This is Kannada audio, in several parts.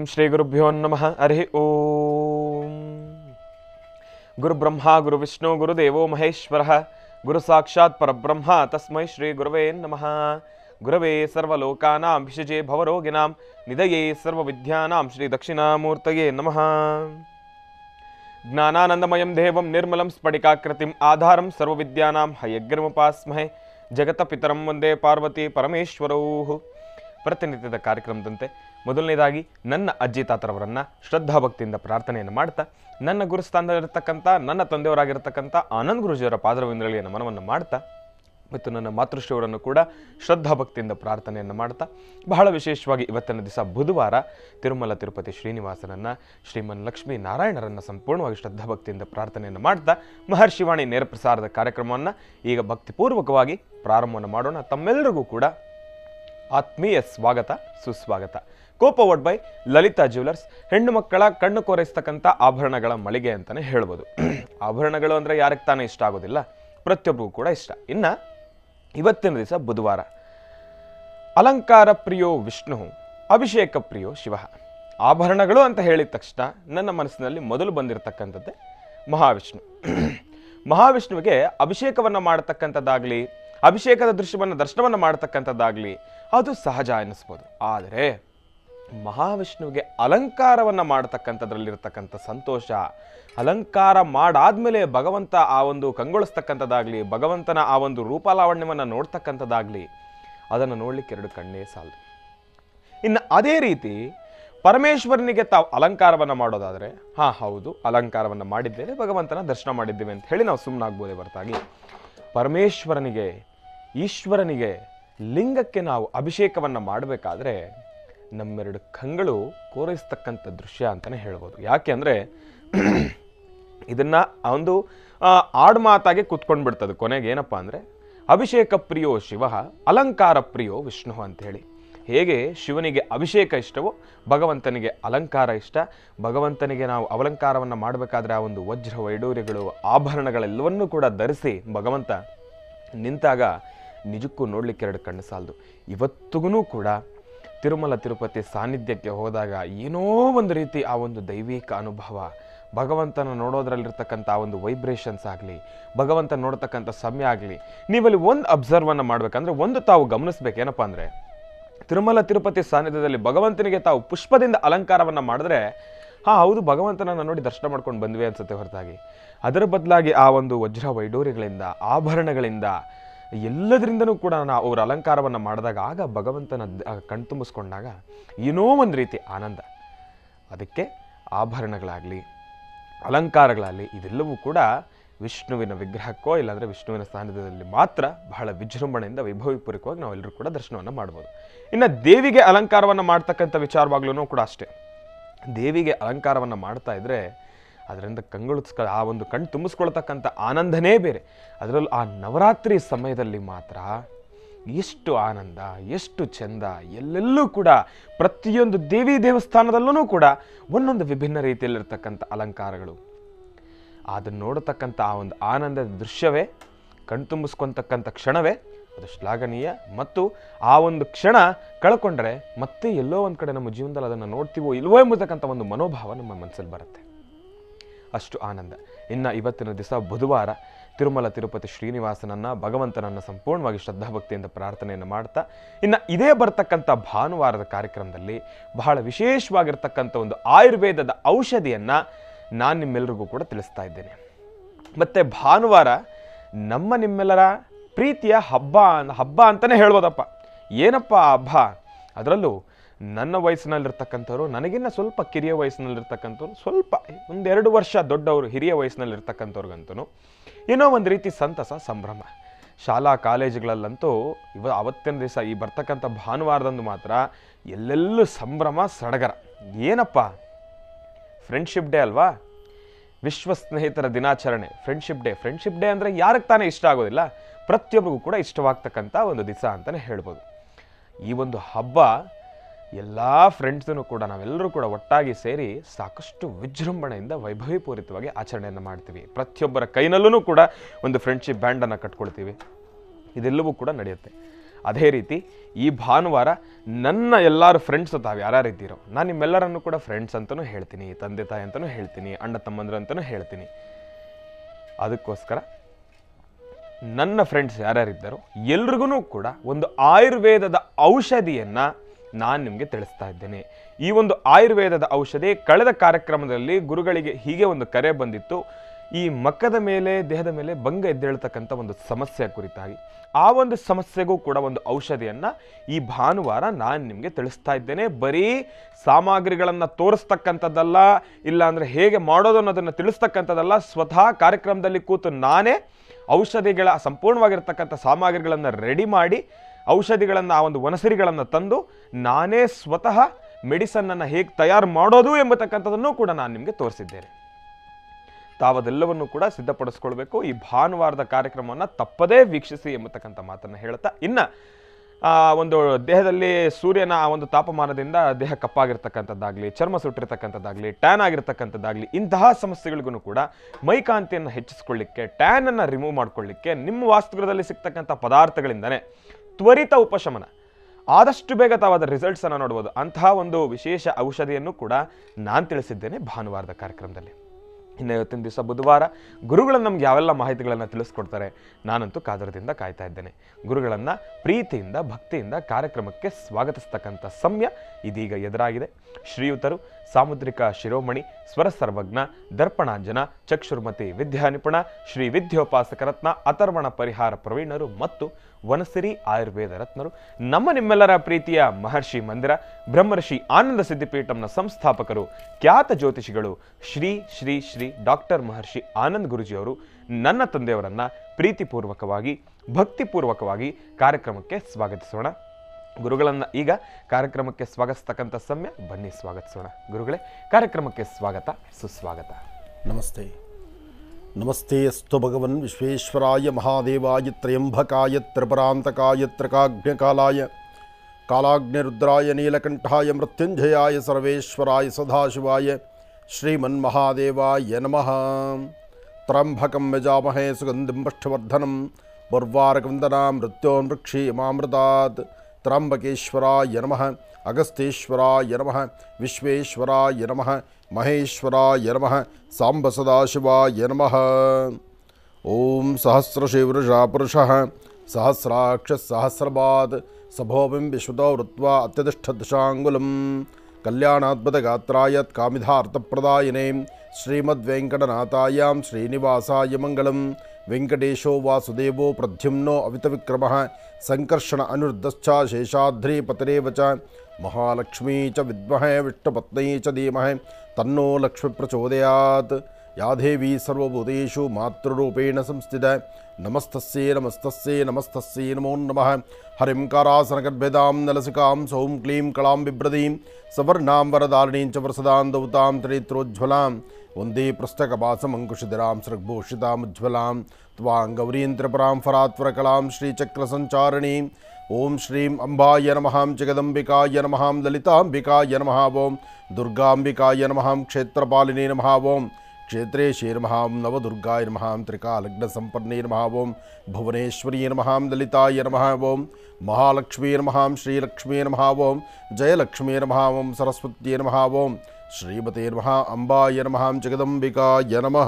ಶ್ರೀ ಗುರುಭ್ಯೋ ನಮಃ. ಹರಿ ಓಂ. ಗುರು ಬ್ರಹ್ಮ ಗುರು ವಿಷ್ಣು ಗುರುದೇವೋ ಮಹೇಶ್ವರ ಗುರು ಸಾಕ್ಷಾತ್ ಪರಬ್ರಹ್ಮ ತಸ್ಮೈ ಶ್ರೀ ಗುರವೇ ನಮಃ. ಗುರವೇ ಸರ್ವಲೋಕಾನಾಂ ವಿಷಜೇ ಭವರೋಗಿಣಾಂ ನಿಧಯೇ ಸರ್ವವಿದ್ಯಾನಾಂ ಶ್ರೀ ದಕ್ಷಿಣಾಮೂರ್ತಯೇ ನಮಃ. ಜ್ಞಾನಾನಂದಮಯಂ ದೇವಂ ನಿರ್ಮಲಂ ಸ್ಫಟಿಕಾಕೃತಿಂ ಆಧಾರಂ ಸರ್ವವಿದ್ಯಾನಾಂ ಹಯಗ್ರಮುಪಾಸ್ಮಹೇ ಜಗತ ಪಿತರಂ ವಂದೇ ಪಾರ್ವತಿ ಪರಮೇಶ್ವರೌ. ಪ್ರತಿನಿತ್ಯದ ಕಾರ್ಯಕ್ರಮದಂತೆ ಮೊದಲನೇದಾಗಿ ನನ್ನ ಅಜ್ಜಿ ತಾತರವರನ್ನ ಶ್ರದ್ಧಾಭಕ್ತಿಯಿಂದ ಪ್ರಾರ್ಥನೆಯನ್ನು ಮಾಡ್ತಾ, ನನ್ನ ಗುರುಸ್ಥಾನದಲ್ಲಿರ್ತಕ್ಕಂಥ ನನ್ನ ತಂದೆಯವರಾಗಿರ್ತಕ್ಕಂಥ ಆನಂದ್ ಗುರುಜಿಯವರ ಪಾದರವಿಂದಗಳಿಗೆ ನಮನವನ್ನು ಮಾಡ್ತಾ, ಮತ್ತು ನನ್ನ ಮಾತೃಶ್ರೀಯವರನ್ನು ಕೂಡ ಶ್ರದ್ಧಾಭಕ್ತಿಯಿಂದ ಪ್ರಾರ್ಥನೆಯನ್ನು ಮಾಡ್ತಾ, ಬಹಳ ವಿಶೇಷವಾಗಿ ಇವತ್ತಿನ ದಿವಸ ಬುಧವಾರ ತಿರುಮಲ ತಿರುಪತಿ ಶ್ರೀನಿವಾಸನನ್ನ ಶ್ರೀಮನ್ ಲಕ್ಷ್ಮೀ ನಾರಾಯಣರನ್ನ ಸಂಪೂರ್ಣವಾಗಿ ಶ್ರದ್ಧಾಭಕ್ತಿಯಿಂದ ಪ್ರಾರ್ಥನೆಯನ್ನು ಮಾಡ್ತಾ ಮಹರ್ಷಿವಾಣಿ ನೇರ ಪ್ರಸಾರದ ಕಾರ್ಯಕ್ರಮವನ್ನು ಈಗ ಭಕ್ತಿಪೂರ್ವಕವಾಗಿ ಪ್ರಾರಂಭವನ್ನು ಮಾಡೋಣ. ತಮ್ಮೆಲ್ಲರಿಗೂ ಕೂಡ ಆತ್ಮೀಯ ಸ್ವಾಗತ ಸುಸ್ವಾಗತ. ಕೋಪವರ್ಡ್ ಬೈ ಲಲಿತಾ ಜ್ಯುವೆಲರ್ಸ್, ಹೆಣ್ಣು ಮಕ್ಕಳ ಕಣ್ಣು ಕೋರೈಸ್ತಕ್ಕಂಥ ಆಭರಣಗಳ ಮಳಿಗೆ ಅಂತಲೇ ಹೇಳ್ಬೋದು. ಆಭರಣಗಳು ಅಂದರೆ ಯಾರಿಗೆ ತಾನೇ ಇಷ್ಟ ಆಗೋದಿಲ್ಲ, ಪ್ರತಿಯೊಬ್ಬರಿಗೂ ಕೂಡ ಇಷ್ಟ. ಇನ್ನು ಇವತ್ತಿನ ದಿವಸ ಬುಧವಾರ. ಅಲಂಕಾರ ಪ್ರಿಯೋ ವಿಷ್ಣು, ಅಭಿಷೇಕ ಪ್ರಿಯೋ ಶಿವ. ಆಭರಣಗಳು ಅಂತ ಹೇಳಿದ ತಕ್ಷಣ ನನ್ನ ಮನಸ್ಸಿನಲ್ಲಿ ಮೊದಲು ಬಂದಿರತಕ್ಕಂಥದ್ದೇ ಮಹಾವಿಷ್ಣು. ಮಹಾವಿಷ್ಣುವಿಗೆ ಅಭಿಷೇಕವನ್ನು ಮಾಡತಕ್ಕಂಥದ್ದಾಗಲಿ, ಅಭಿಷೇಕದ ದರ್ಶನವನ್ನು ಮಾಡತಕ್ಕಂಥದ್ದಾಗಲಿ ಅದು ಸಹಜ ಅನ್ನಿಸ್ಬೋದು. ಆದರೆ ಮಹಾವಿಷ್ಣುವಿಗೆ ಅಲಂಕಾರವನ್ನು ಮಾಡತಕ್ಕಂಥದ್ರಲ್ಲಿರ್ತಕ್ಕಂಥ ಸಂತೋಷ, ಅಲಂಕಾರ ಮಾಡಾದ್ಮೇಲೆ ಭಗವಂತ ಆ ಒಂದು ಕಂಗೊಳಿಸ್ತಕ್ಕಂಥದ್ದಾಗಲಿ, ಭಗವಂತನ ಆ ಒಂದು ರೂಪಲಾವಣ್ಯವನ್ನು ನೋಡ್ತಕ್ಕಂಥದ್ದಾಗಲಿ, ಅದನ್ನು ನೋಡ್ಲಿಕ್ಕೆ ಎರಡು ಕಣ್ಣೇ ಸಾಲದು. ಇನ್ನು ಅದೇ ರೀತಿ ಪರಮೇಶ್ವರನಿಗೆ ತಾವು ಅಲಂಕಾರವನ್ನು ಮಾಡೋದಾದರೆ, ಹೌದು ಅಲಂಕಾರವನ್ನು ಮಾಡಿದ್ದೇವೆ, ಭಗವಂತನ ದರ್ಶನ ಮಾಡಿದ್ದೇವೆ ಅಂತ ಹೇಳಿ ನಾವು ಸುಮ್ಮನಾಗ್ಬೋದೇ ಹೊರತಾಗಿ, ಪರಮೇಶ್ವರನಿಗೆ ಈಶ್ವರನಿಗೆ ಲಿಂಗಕ್ಕೆ ನಾವು ಅಭಿಷೇಕವನ್ನು ಮಾಡಬೇಕಾದ್ರೆ ನಮ್ಮೆರಡು ಕಂಗಳು ಕೋರೈಸ್ತಕ್ಕಂಥ ದೃಶ್ಯ ಅಂತಲೇ ಹೇಳ್ಬೋದು. ಯಾಕೆ ಅಂದರೆ ಇದನ್ನು ಒಂದು ಆಡ್ಮಾತಾಗಿ ಕೂತ್ಕೊಂಡು ಬಿಡ್ತದೆ ಕೊನೆಗೆ. ಏನಪ್ಪ ಅಂದರೆ ಅಭಿಷೇಕ ಪ್ರಿಯೋ ಶಿವ ಅಲಂಕಾರ ಪ್ರಿಯೋ ವಿಷ್ಣು ಅಂಥೇಳಿ. ಹೇಗೆ ಶಿವನಿಗೆ ಅಭಿಷೇಕ ಇಷ್ಟವೋ ಭಗವಂತನಿಗೆ ಅಲಂಕಾರ ಇಷ್ಟ. ಭಗವಂತನಿಗೆ ನಾವು ಅಲಂಕಾರವನ್ನು ಮಾಡಬೇಕಾದ್ರೆ ಆ ಒಂದು ವಜ್ರ ವೈಡೂರ್ಯಗಳು ಆಭರಣಗಳೆಲ್ಲವನ್ನೂ ಕೂಡ ಧರಿಸಿ ಭಗವಂತ ನಿಂತಾಗ ನಿಜಕ್ಕೂ ನೋಡಲಿಕ್ಕೆ ಎರಡು ಕಣ್ಣು ಸಾಲದು. ಇವತ್ತಿಗೂ ಕೂಡ ತಿರುಮಲ ತಿರುಪತಿ ಸಾನ್ನಿಧ್ಯಕ್ಕೆ ಹೋದಾಗ ಏನೋ ಒಂದು ರೀತಿ ಆ ಒಂದು ದೈವಿಕ ಅನುಭವ, ಭಗವಂತನ ನೋಡೋದ್ರಲ್ಲಿರ್ತಕ್ಕಂಥ ಆ ಒಂದು ವೈಬ್ರೇಷನ್ಸ್ ಆಗಲಿ, ಭಗವಂತ ನೋಡ್ತಕ್ಕಂಥ ಸಮಯ ಆಗಲಿ, ನೀವಲ್ಲಿ ಒಂದು ಅಬ್ಸರ್ವನ್ನು ಮಾಡಬೇಕಂದ್ರೆ ಒಂದು ತಾವು ಗಮನಿಸ್ಬೇಕೇನಪ್ಪ ಅಂದರೆ, ತಿರುಮಲ ತಿರುಪತಿ ಸಾನ್ನಿಧ್ಯದಲ್ಲಿ ಭಗವಂತನಿಗೆ ತಾವು ಪುಷ್ಪದಿಂದ ಅಲಂಕಾರವನ್ನು ಮಾಡಿದ್ರೆ ಹೌದು ಭಗವಂತನನ್ನು ನೋಡಿ ದರ್ಶನ ಮಾಡ್ಕೊಂಡು ಬಂದ್ವಿ ಅನ್ಸುತ್ತೆ ಹೊರತಾಗಿ, ಅದರ ಬದಲಾಗಿ ಆ ಒಂದು ವಜ್ರ ವೈಡೂರ್ಯಗಳಿಂದ ಆಭರಣಗಳಿಂದ ಎಲ್ಲದರಿಂದನೂ ಕೂಡ ನಾವು ಅವರ ಅಲಂಕಾರವನ್ನು ಮಾಡಿದಾಗ ಆಗ ಭಗವಂತನ ಕಣ್ತುಂಬಿಸ್ಕೊಂಡಾಗ ಏನೋ ಒಂದು ರೀತಿ ಆನಂದ. ಅದಕ್ಕೆ ಆಭರಣಗಳಾಗಲಿ ಅಲಂಕಾರಗಳಾಗಲಿ ಇದೆಲ್ಲವೂ ಕೂಡ ವಿಷ್ಣುವಿನ ವಿಗ್ರಹಕ್ಕೋ ಇಲ್ಲಾಂದರೆ ವಿಷ್ಣುವಿನ ಸಾನ್ನಿಧ್ಯದಲ್ಲಿ ಮಾತ್ರ ಬಹಳ ವಿಜೃಂಭಣೆಯಿಂದ ವೈಭವಪೂರ್ವಕವಾಗಿ ನಾವೆಲ್ಲರೂ ಕೂಡ ದರ್ಶನವನ್ನು ಮಾಡ್ಬೋದು. ಇನ್ನು ದೇವಿಗೆ ಅಲಂಕಾರವನ್ನು ಮಾಡ್ತಕ್ಕಂಥ ವಿಚಾರವಾಗ್ಲೂ ಕೂಡ ಅಷ್ಟೇ. ದೇವಿಗೆ ಅಲಂಕಾರವನ್ನು ಮಾಡ್ತಾ ಇದ್ರೆ ಅದರಿಂದ ಆ ಒಂದು ಕಣ್ಣು ತುಂಬಿಸ್ಕೊಳ್ತಕ್ಕಂಥ ಆನಂದನೇ ಬೇರೆ. ಅದರಲ್ಲೂ ಆ ನವರಾತ್ರಿ ಸಮಯದಲ್ಲಿ ಮಾತ್ರ ಎಷ್ಟು ಆನಂದ, ಎಷ್ಟು ಚೆಂದ. ಎಲ್ಲೆಲ್ಲೂ ಕೂಡ ಪ್ರತಿಯೊಂದು ದೇವಿ ದೇವಸ್ಥಾನದಲ್ಲೂ ಕೂಡ ಒಂದೊಂದು ವಿಭಿನ್ನ ರೀತಿಯಲ್ಲಿರ್ತಕ್ಕಂಥ ಅಲಂಕಾರಗಳು. ಅದನ್ನು ನೋಡತಕ್ಕಂಥ ಆ ಒಂದು ಆನಂದದ ದೃಶ್ಯವೇ, ಕಣ್ತುಂಬಿಸ್ಕೊತಕ್ಕಂಥ ಕ್ಷಣವೇ ಅದು ಶ್ಲಾಘನೀಯ. ಮತ್ತು ಆ ಒಂದು ಕ್ಷಣ ಕಳ್ಕೊಂಡ್ರೆ ಮತ್ತೆ ಎಲ್ಲೋ ಒಂದು ಕಡೆ ನಮ್ಮ ಜೀವನದಲ್ಲಿ ಅದನ್ನು ನೋಡ್ತೀವೋ ಇಲ್ವೋ ಎಂಬತಕ್ಕಂಥ ಒಂದು ಮನೋಭಾವ ನಮ್ಮ ಮನಸ್ಸಲ್ಲಿ ಬರುತ್ತೆ. ಅಷ್ಟು ಆನಂದ. ಇನ್ನು ಇವತ್ತಿನ ದಿವಸ ಬುಧವಾರ ತಿರುಮಲ ತಿರುಪತಿ ಶ್ರೀನಿವಾಸನನ್ನ ಭಗವಂತನನ್ನು ಸಂಪೂರ್ಣವಾಗಿ ಶ್ರದ್ಧಾಭಕ್ತಿಯಿಂದ ಪ್ರಾರ್ಥನೆಯನ್ನು ಮಾಡ್ತಾ, ಇನ್ನು ಇದೇ ಬರ್ತಕ್ಕಂಥ ಭಾನುವಾರದ ಕಾರ್ಯಕ್ರಮದಲ್ಲಿ ಬಹಳ ವಿಶೇಷವಾಗಿರ್ತಕ್ಕಂಥ ಒಂದು ಆಯುರ್ವೇದದ ಔಷಧಿಯನ್ನು ನಾನು ನಿಮ್ಮೆಲ್ಲರಿಗೂ ಕೂಡ ತಿಳಿಸ್ತಾ ಇದ್ದೇನೆ. ಮತ್ತು ಭಾನುವಾರ ನಿಮ್ಮೆಲ್ಲರ ಪ್ರೀತಿಯ ಹಬ್ಬ ಅಂತಲೇ ಹೇಳ್ಬೋದಪ್ಪ. ಏನಪ್ಪ ಹಬ್ಬ? ಅದರಲ್ಲೂ ನನ್ನ ವಯಸ್ಸಿನಲ್ಲಿರ್ತಕ್ಕಂಥವ್ರು, ನನಗಿನ್ನ ಸ್ವಲ್ಪ ಕಿರಿಯ ವಯಸ್ಸಿನಲ್ಲಿರ್ತಕ್ಕಂಥವ್ರು, ಸ್ವಲ್ಪ 1-2 ವರ್ಷ ದೊಡ್ಡವರು ಹಿರಿಯ ವಯಸ್ಸಿನಲ್ಲಿರ್ತಕ್ಕಂಥವ್ರಿಗಂತೂ ಏನೋ ಒಂದು ರೀತಿ ಸಂತಸ ಸಂಭ್ರಮ. ಶಾಲಾ ಕಾಲೇಜುಗಳಲ್ಲಂತೂ ಅವತ್ತಿನ ದಿವಸ ಈ ಬರ್ತಕ್ಕಂಥ ಭಾನುವಾರದಂದು ಮಾತ್ರ ಎಲ್ಲೆಲ್ಲೂ ಸಂಭ್ರಮ ಸಡಗರ. ಏನಪ್ಪ? ಫ್ರೆಂಡ್ಶಿಪ್ ಡೇ ಅಲ್ವಾ? ವಿಶ್ವ ಸ್ನೇಹಿತರ ದಿನಾಚರಣೆ, ಫ್ರೆಂಡ್ಶಿಪ್ ಡೇ ಅಂದರೆ ಯಾರಿಗೆ ತಾನೇ ಇಷ್ಟ ಆಗೋದಿಲ್ಲ? ಪ್ರತಿಯೊಬ್ಬರಿಗೂ ಕೂಡ ಇಷ್ಟವಾಗ್ತಕ್ಕಂಥ ಒಂದು ದಿವಸ ಅಂತಲೇ ಹೇಳ್ಬೋದು. ಈ ಒಂದು ಹಬ್ಬ ಎಲ್ಲ ಫ್ರೆಂಡ್ಸನ್ನು ಕೂಡ ನಾವೆಲ್ಲರೂ ಕೂಡ ಒಟ್ಟಾಗಿ ಸೇರಿ ಸಾಕಷ್ಟು ವಿಜೃಂಭಣೆಯಿಂದ ವೈಭವೀಪೂರಿತವಾಗಿ ಆಚರಣೆಯನ್ನು ಮಾಡ್ತೀವಿ. ಪ್ರತಿಯೊಬ್ಬರ ಕೈನಲ್ಲೂ ಕೂಡ ಒಂದು ಫ್ರೆಂಡ್ಶಿಪ್ ಬ್ಯಾಂಡನ್ನು ಕಟ್ಕೊಳ್ತೀವಿ. ಇದೆಲ್ಲವೂ ಕೂಡ ನಡೆಯುತ್ತೆ. ಅದೇ ರೀತಿ ಈ ಭಾನುವಾರ ನನ್ನ ಎಲ್ಲರೂ ಫ್ರೆಂಡ್ಸು ತಾವು ಯಾರ್ಯಾರು ಇದ್ದೀರೋ ನಾನು ನಿಮ್ಮೆಲ್ಲರನ್ನು ಕೂಡ ಫ್ರೆಂಡ್ಸ್ ಅಂತಲೂ ಹೇಳ್ತೀನಿ, ತಂದೆ ತಾಯಿ ಅಂತಲೂ ಹೇಳ್ತೀನಿ, ಅಣ್ಣ ತಮ್ಮಂದ್ರು ಅಂತಲೂ ಹೇಳ್ತೀನಿ. ಅದಕ್ಕೋಸ್ಕರ ನನ್ನ ಫ್ರೆಂಡ್ಸ್ ಯಾರ್ಯಾರಿದ್ದಾರೋ ಎಲ್ರಿಗೂ ಕೂಡ ಒಂದು ಆಯುರ್ವೇದದ ಔಷಧಿಯನ್ನು ನಾನು ನಿಮಗೆ ತಿಳಿಸ್ತಾ ಇದ್ದೇನೆ. ಈ ಒಂದು ಆಯುರ್ವೇದದ ಔಷಧಿ ಕಳೆದ ಕಾರ್ಯಕ್ರಮದಲ್ಲಿ ಗುರುಗಳಿಗೆ ಹೀಗೆ ಒಂದು ಕರೆ ಬಂದಿತ್ತು, ಈ ಮಕ್ಕದ ಮೇಲೆ ದೇಹದ ಮೇಲೆ ಭಂಗ ಎದ್ದೇಳ್ತಕ್ಕಂಥ ಒಂದು ಸಮಸ್ಯೆ ಕುರಿತಾಗಿ. ಆ ಒಂದು ಸಮಸ್ಯೆಗೂ ಕೂಡ ಒಂದು ಔಷಧಿಯನ್ನು ಈ ಭಾನುವಾರ ನಾನು ನಿಮಗೆ ತಿಳಿಸ್ತಾ ಇದ್ದೇನೆ. ಬರೀ ಸಾಮಗ್ರಿಗಳನ್ನು ತೋರಿಸ್ತಕ್ಕಂಥದ್ದಲ್ಲ, ಇಲ್ಲಾಂದರೆ ಹೇಗೆ ಮಾಡೋದು ಅನ್ನೋದನ್ನು ತಿಳಿಸ್ತಕ್ಕಂಥದ್ದಲ್ಲ. ಸ್ವತಃ ಕಾರ್ಯಕ್ರಮದಲ್ಲಿ ಕೂತು ನಾನೇ ಔಷಧಿಗಳ ಸಂಪೂರ್ಣವಾಗಿರ್ತಕ್ಕಂಥ ಸಾಮಗ್ರಿಗಳನ್ನು ರೆಡಿ ಮಾಡಿ, ಔಷಧಿಗಳನ್ನು ಆ ಒಂದು ವನಸಿರಿಗಳನ್ನು ತಂದು ನಾನೇ ಸ್ವತಃ ಮೆಡಿಸನ್ನನ್ನು ಹೇಗೆ ತಯಾರು ಮಾಡೋದು ಎಂಬತಕ್ಕಂಥದ್ದನ್ನು ಕೂಡ ನಾನು ನಿಮಗೆ ತೋರಿಸಿದ್ದೇನೆ. ತಾವದೆಲ್ಲವನ್ನು ಕೂಡ ಸಿದ್ಧಪಡಿಸ್ಕೊಳ್ಬೇಕು. ಈ ಭಾನುವಾರದ ಕಾರ್ಯಕ್ರಮವನ್ನು ತಪ್ಪದೇ ವೀಕ್ಷಿಸಿ ಎಂಬತಕ್ಕಂಥ ಮಾತನ್ನು ಹೇಳ್ತಾ, ಇನ್ನು ಒಂದು ದೇಹದಲ್ಲಿ ಸೂರ್ಯನ ಆ ಒಂದು ತಾಪಮಾನದಿಂದ ದೇಹ ಕಪ್ಪಾಗಿರ್ತಕ್ಕಂಥದ್ದಾಗಲಿ, ಚರ್ಮ ಸುಟ್ಟಿರ್ತಕ್ಕಂಥದ್ದಾಗಲಿ, ಟ್ಯಾನ್ ಆಗಿರ್ತಕ್ಕಂಥದ್ದಾಗಲಿ, ಇಂತಹ ಸಮಸ್ಯೆಗಳಿಗೂ ಕೂಡ ಮೈಕಾಂತಿಯನ್ನು ಹೆಚ್ಚಿಸ್ಕೊಳ್ಳಿಕ್ಕೆ, ಟ್ಯಾನನ್ನು ರಿಮೂವ್ ಮಾಡ್ಕೊಳ್ಳಿಕ್ಕೆ ನಿಮ್ಮ ವಾಸ್ತುಗೃಹದಲ್ಲಿ ಸಿಗ್ತಕ್ಕಂಥ ಪದಾರ್ಥಗಳಿಂದನೇ ತ್ವರಿತ ಉಪಶಮನ, ಆದಷ್ಟು ಬೇಗ ತಾವು ಅದರ ರಿಸಲ್ಟ್ಸನ್ನು ನೋಡ್ಬೋದು. ಅಂತಹ ಒಂದು ವಿಶೇಷ ಔಷಧಿಯನ್ನು ಕೂಡ ನಾನು ತಿಳಿಸಿದ್ದೇನೆ ಭಾನುವಾರದ ಕಾರ್ಯಕ್ರಮದಲ್ಲಿ. ಇನ್ನು ಇವತ್ತಿನ ದಿವಸ ಬುಧವಾರ ಗುರುಗಳು ನಮ್ಗೆ ಯಾವೆಲ್ಲ ಮಾಹಿತಿಗಳನ್ನು ತಿಳಿಸ್ಕೊಡ್ತಾರೆ ನಾನಂತೂ ಕಾದರದಿಂದ ಕಾಯ್ತಾ ಇದ್ದೇನೆ. ಗುರುಗಳನ್ನು ಪ್ರೀತಿಯಿಂದ ಭಕ್ತಿಯಿಂದ ಕಾರ್ಯಕ್ರಮಕ್ಕೆ ಸ್ವಾಗತಿಸ್ತಕ್ಕಂಥ ಸಮಯ ಇದೀಗ ಎದುರಾಗಿದೆ. ಶ್ರೀಯುತರು ಸಾಮುದ್ರಿಕ ಶಿರೋಮಣಿ, ಸ್ವರ ಸರ್ವಜ್ಞ, ದರ್ಪಣಾಂಜನ, ಚಕ್ಷುರ್ಮತಿ ವಿದ್ಯಾ ನಿಪುಣ, ಶ್ರೀ ವಿದ್ಯೋಪಾಸಕ ರತ್ನ, ಅಥರ್ವಣ ಪರಿಹಾರ ಪ್ರವೀಣರು ಮತ್ತು ವನಸಿರಿ ಆಯುರ್ವೇದ ರತ್ನರು, ನಮ್ಮ ನಿಮ್ಮೆಲ್ಲರ ಪ್ರೀತಿಯ ಮಹರ್ಷಿ ಮಂದಿರ ಬ್ರಹ್ಮರ್ಷಿ ಆನಂದ ಸಿದ್ಧಿಪೀಠಂನ ಸಂಸ್ಥಾಪಕರು, ಖ್ಯಾತ ಜ್ಯೋತಿಷಿಗಳು ಶ್ರೀ ಶ್ರೀ ಶ್ರೀ ಡಾಕ್ಟರ್ ಮಹರ್ಷಿ ಆನಂದ್ ಗುರುಜಿಯವರು ನನ್ನ ತಂದೆಯವರನ್ನು ಪ್ರೀತಿಪೂರ್ವಕವಾಗಿ ಭಕ್ತಿಪೂರ್ವಕವಾಗಿ ಕಾರ್ಯಕ್ರಮಕ್ಕೆ ಸ್ವಾಗತಿಸೋಣ. ಗುರುಗಳನ್ನು ಈಗ ಕಾರ್ಯಕ್ರಮಕ್ಕೆ ಸ್ವಾಗತಿಸ್ತಕ್ಕಂಥ ಸಮಯ, ಬನ್ನಿ ಸ್ವಾಗತಿಸೋಣ. ಗುರುಗಳೇ, ಕಾರ್ಯಕ್ರಮಕ್ಕೆ ಸ್ವಾಗತ, ಸುಸ್ವಾಗತ. ನಮಸ್ತೆ. ನಮಸ್ತೆ ಅಸ್ತು ಭಗವನ್ ವಿಶ್ವೇಶ್ವರಾಯ ಮಹಾದೇವಾಯ ತ್ರಯಂಬಕಾಯ ತ್ರಿಪರಾಂತಕಾಯ ತ್ರಿಕಾಗ್ನಿಕಾಲಾಯ ಕಾಲಾಗ್ನಿರುದ್ರಾಯ ನೀಲಕಂಠಾಯ ಮೃತ್ಯುಂಜಯಾಯ ಸರ್ವೇಶ್ವರಾಯ ಸದಾಶಿವಾಯ ಶ್ರೀಮನ್ಮಹಾದೇವಾಯ ನಮಃ. ತ್ರ್ಯಂಬಕಂ ಯಜಾಮಹೇ ಸುಗಂಧಿಂ ಪುಷ್ಟಿವರ್ಧನಂ ಉರ್ವಾರಕವಂದನಾಂ ಮೃತ್ಯೋನ್ಮೃಕ್ಷೀಯಮಾಮೃತಾತ್. ತ್ರ್ಯಂಬಕೇಶ್ವರಾಯ ನಮಃ, ಅಗಸ್ತ್ಯೇಶ್ವರಾಯ ನಮಃ, ವಿಶ್ವೇಶ್ವರಾಯ ನಮಃ, ಮಹೇಶ್ವರಾಯ ನಮಃ, ಸಾಂಬ ಸದಾಶಿವಾಯ ನಮಃ. ಓಂ ಸಹಸ್ರಶೀವೃಷಾ ಪುರುಷಃ ಸಹಸ್ರಾಕ್ಷ ಸಹಸ್ರಪಾದ್ ಸಭೋಮಿಂ ವಿಶ್ವತೋ ವೃತ್ವಾ ಅತ್ಯಧಿಷ್ಠದಶಾಂಗುಲಂ. ಕಲ್ಯಾಣಾದ್ಭುತಗಾತ್ರಾಯ ಕಾಮಿಧಾರ್ಥಪ್ರದಾಯಿನೇ ಶ್ರೀಮದ್ವೆಂಕಟನಾಥಾಯಾಂ ಶ್ರೀನಿವಾಸಾಯ ಮಂಗಳಂ. ವೆಂಕಟೇಶೋ ವಾಸುದೇವೋ ಪ್ರದ್ಯುಮ್ನೋ ಅವಿತವಿಕ್ರಮಃ ಸಂಕರ್ಷಣ ಅನಿರುದ್ಧಶ್ಚ ಶೇಷಾದ್ರಿಪತಿರೇವ ಚ. ಮಹಾಲಕ್ಷ್ಮೀ ಚ ವಿದ್ಮಹೇ ವಿಷ್ಣುಪತ್ನೈ ಚ ಧೀಮಹಿ ತನ್ನೋ ಲಕ್ಷ್ಮೀ ಪ್ರಚೋದಯಾತ್. ಯಾ ದೇವಿ ಸರ್ವಭೂತೇಷು ಮಾತೃರೂಪೇಣ ಸಂಸ್ಥಿತ. ನಮಸ್ತಸ್ಯೈ ನಮಸ್ತಸ್ಯೈ ನಮಸ್ತಸ್ಯೈ ನಮೋ ನಮಃ. ಹರಿಂ ಕಾರಾಸನಗರ್ಭೆದಾಂ ನಲಸಿಕಾಂ ಸೌಂ ಕ್ಲೀಂ ಕಳಾಂ ಬಿಭ್ರದೀಂ ಸವರ್ಣಾಂ ವರದಾರಿಣೀಂ ಚ ವರಸದಾಂ ದೌತಾಂ ತ್ರಿನೇತ್ರೋಜ್ವಲಾಂ. ವಂದೇ ಪೃಷ್ಠಕಪಾಸಮಂಕುಶಿಧರಾಂ ಸೃಗ್ಭೂಷಿತಾಮುಜ್ವಲಾಂ ತ್ವಾಂ ಗೌರೀಂ ತ್ರಿಪುರಾಂ ಫರಾತ್ವರಕಲಾಂ ಶ್ರೀಚಕ್ರಸಂಚಾರಿಣೀಂ. ಓಂ ಶ್ರೀಂ ಅಂಬಾಯ ನಮಃ, ಜಗದಂಬಿಕಾಯ ನಮಃ, ಲಲಿತಾಂಬಿಕಾಯ ನಮಃ, ಓಂ ದುರ್ಗಾಂಬಿಕಾಯ ನಮಃ, ಕ್ಷೇತ್ರಪಾಲಿನೇ ನಮಃ, ಓಂ ಕ್ಷೇತ್ರೇಶೇ ನಮಃ, ನವದುರ್ಗಾಯ ನಮಃ, ತ್ರಿಕಾಲಗ್ನಸಂಪನ್ನೇ ನಮಃ, ಓಂ ಭುವನೇಶ್ವರಿ ನಮಃ, ಲಲಿತಾಯ ನಮಃ, ಓಂ ಮಹಾಲಕ್ಷ್ಮೀ ನಮಃ, ಶ್ರೀಲಕ್ಷ್ಮೀ ನಮಃ, ಓಂ ಜಯಲಕ್ಷ್ಮೀ ನಮಃ, ಓಂ ಸರಸ್ವತ್ಯೈ ನಮಃ, ಓಂ ಶ್ರೀಮತೇ ನಮಃ, ಅಂಬಾಯ ನಮಃ, ಜಗದಂಬಿಕಾಯ ನಮಃ.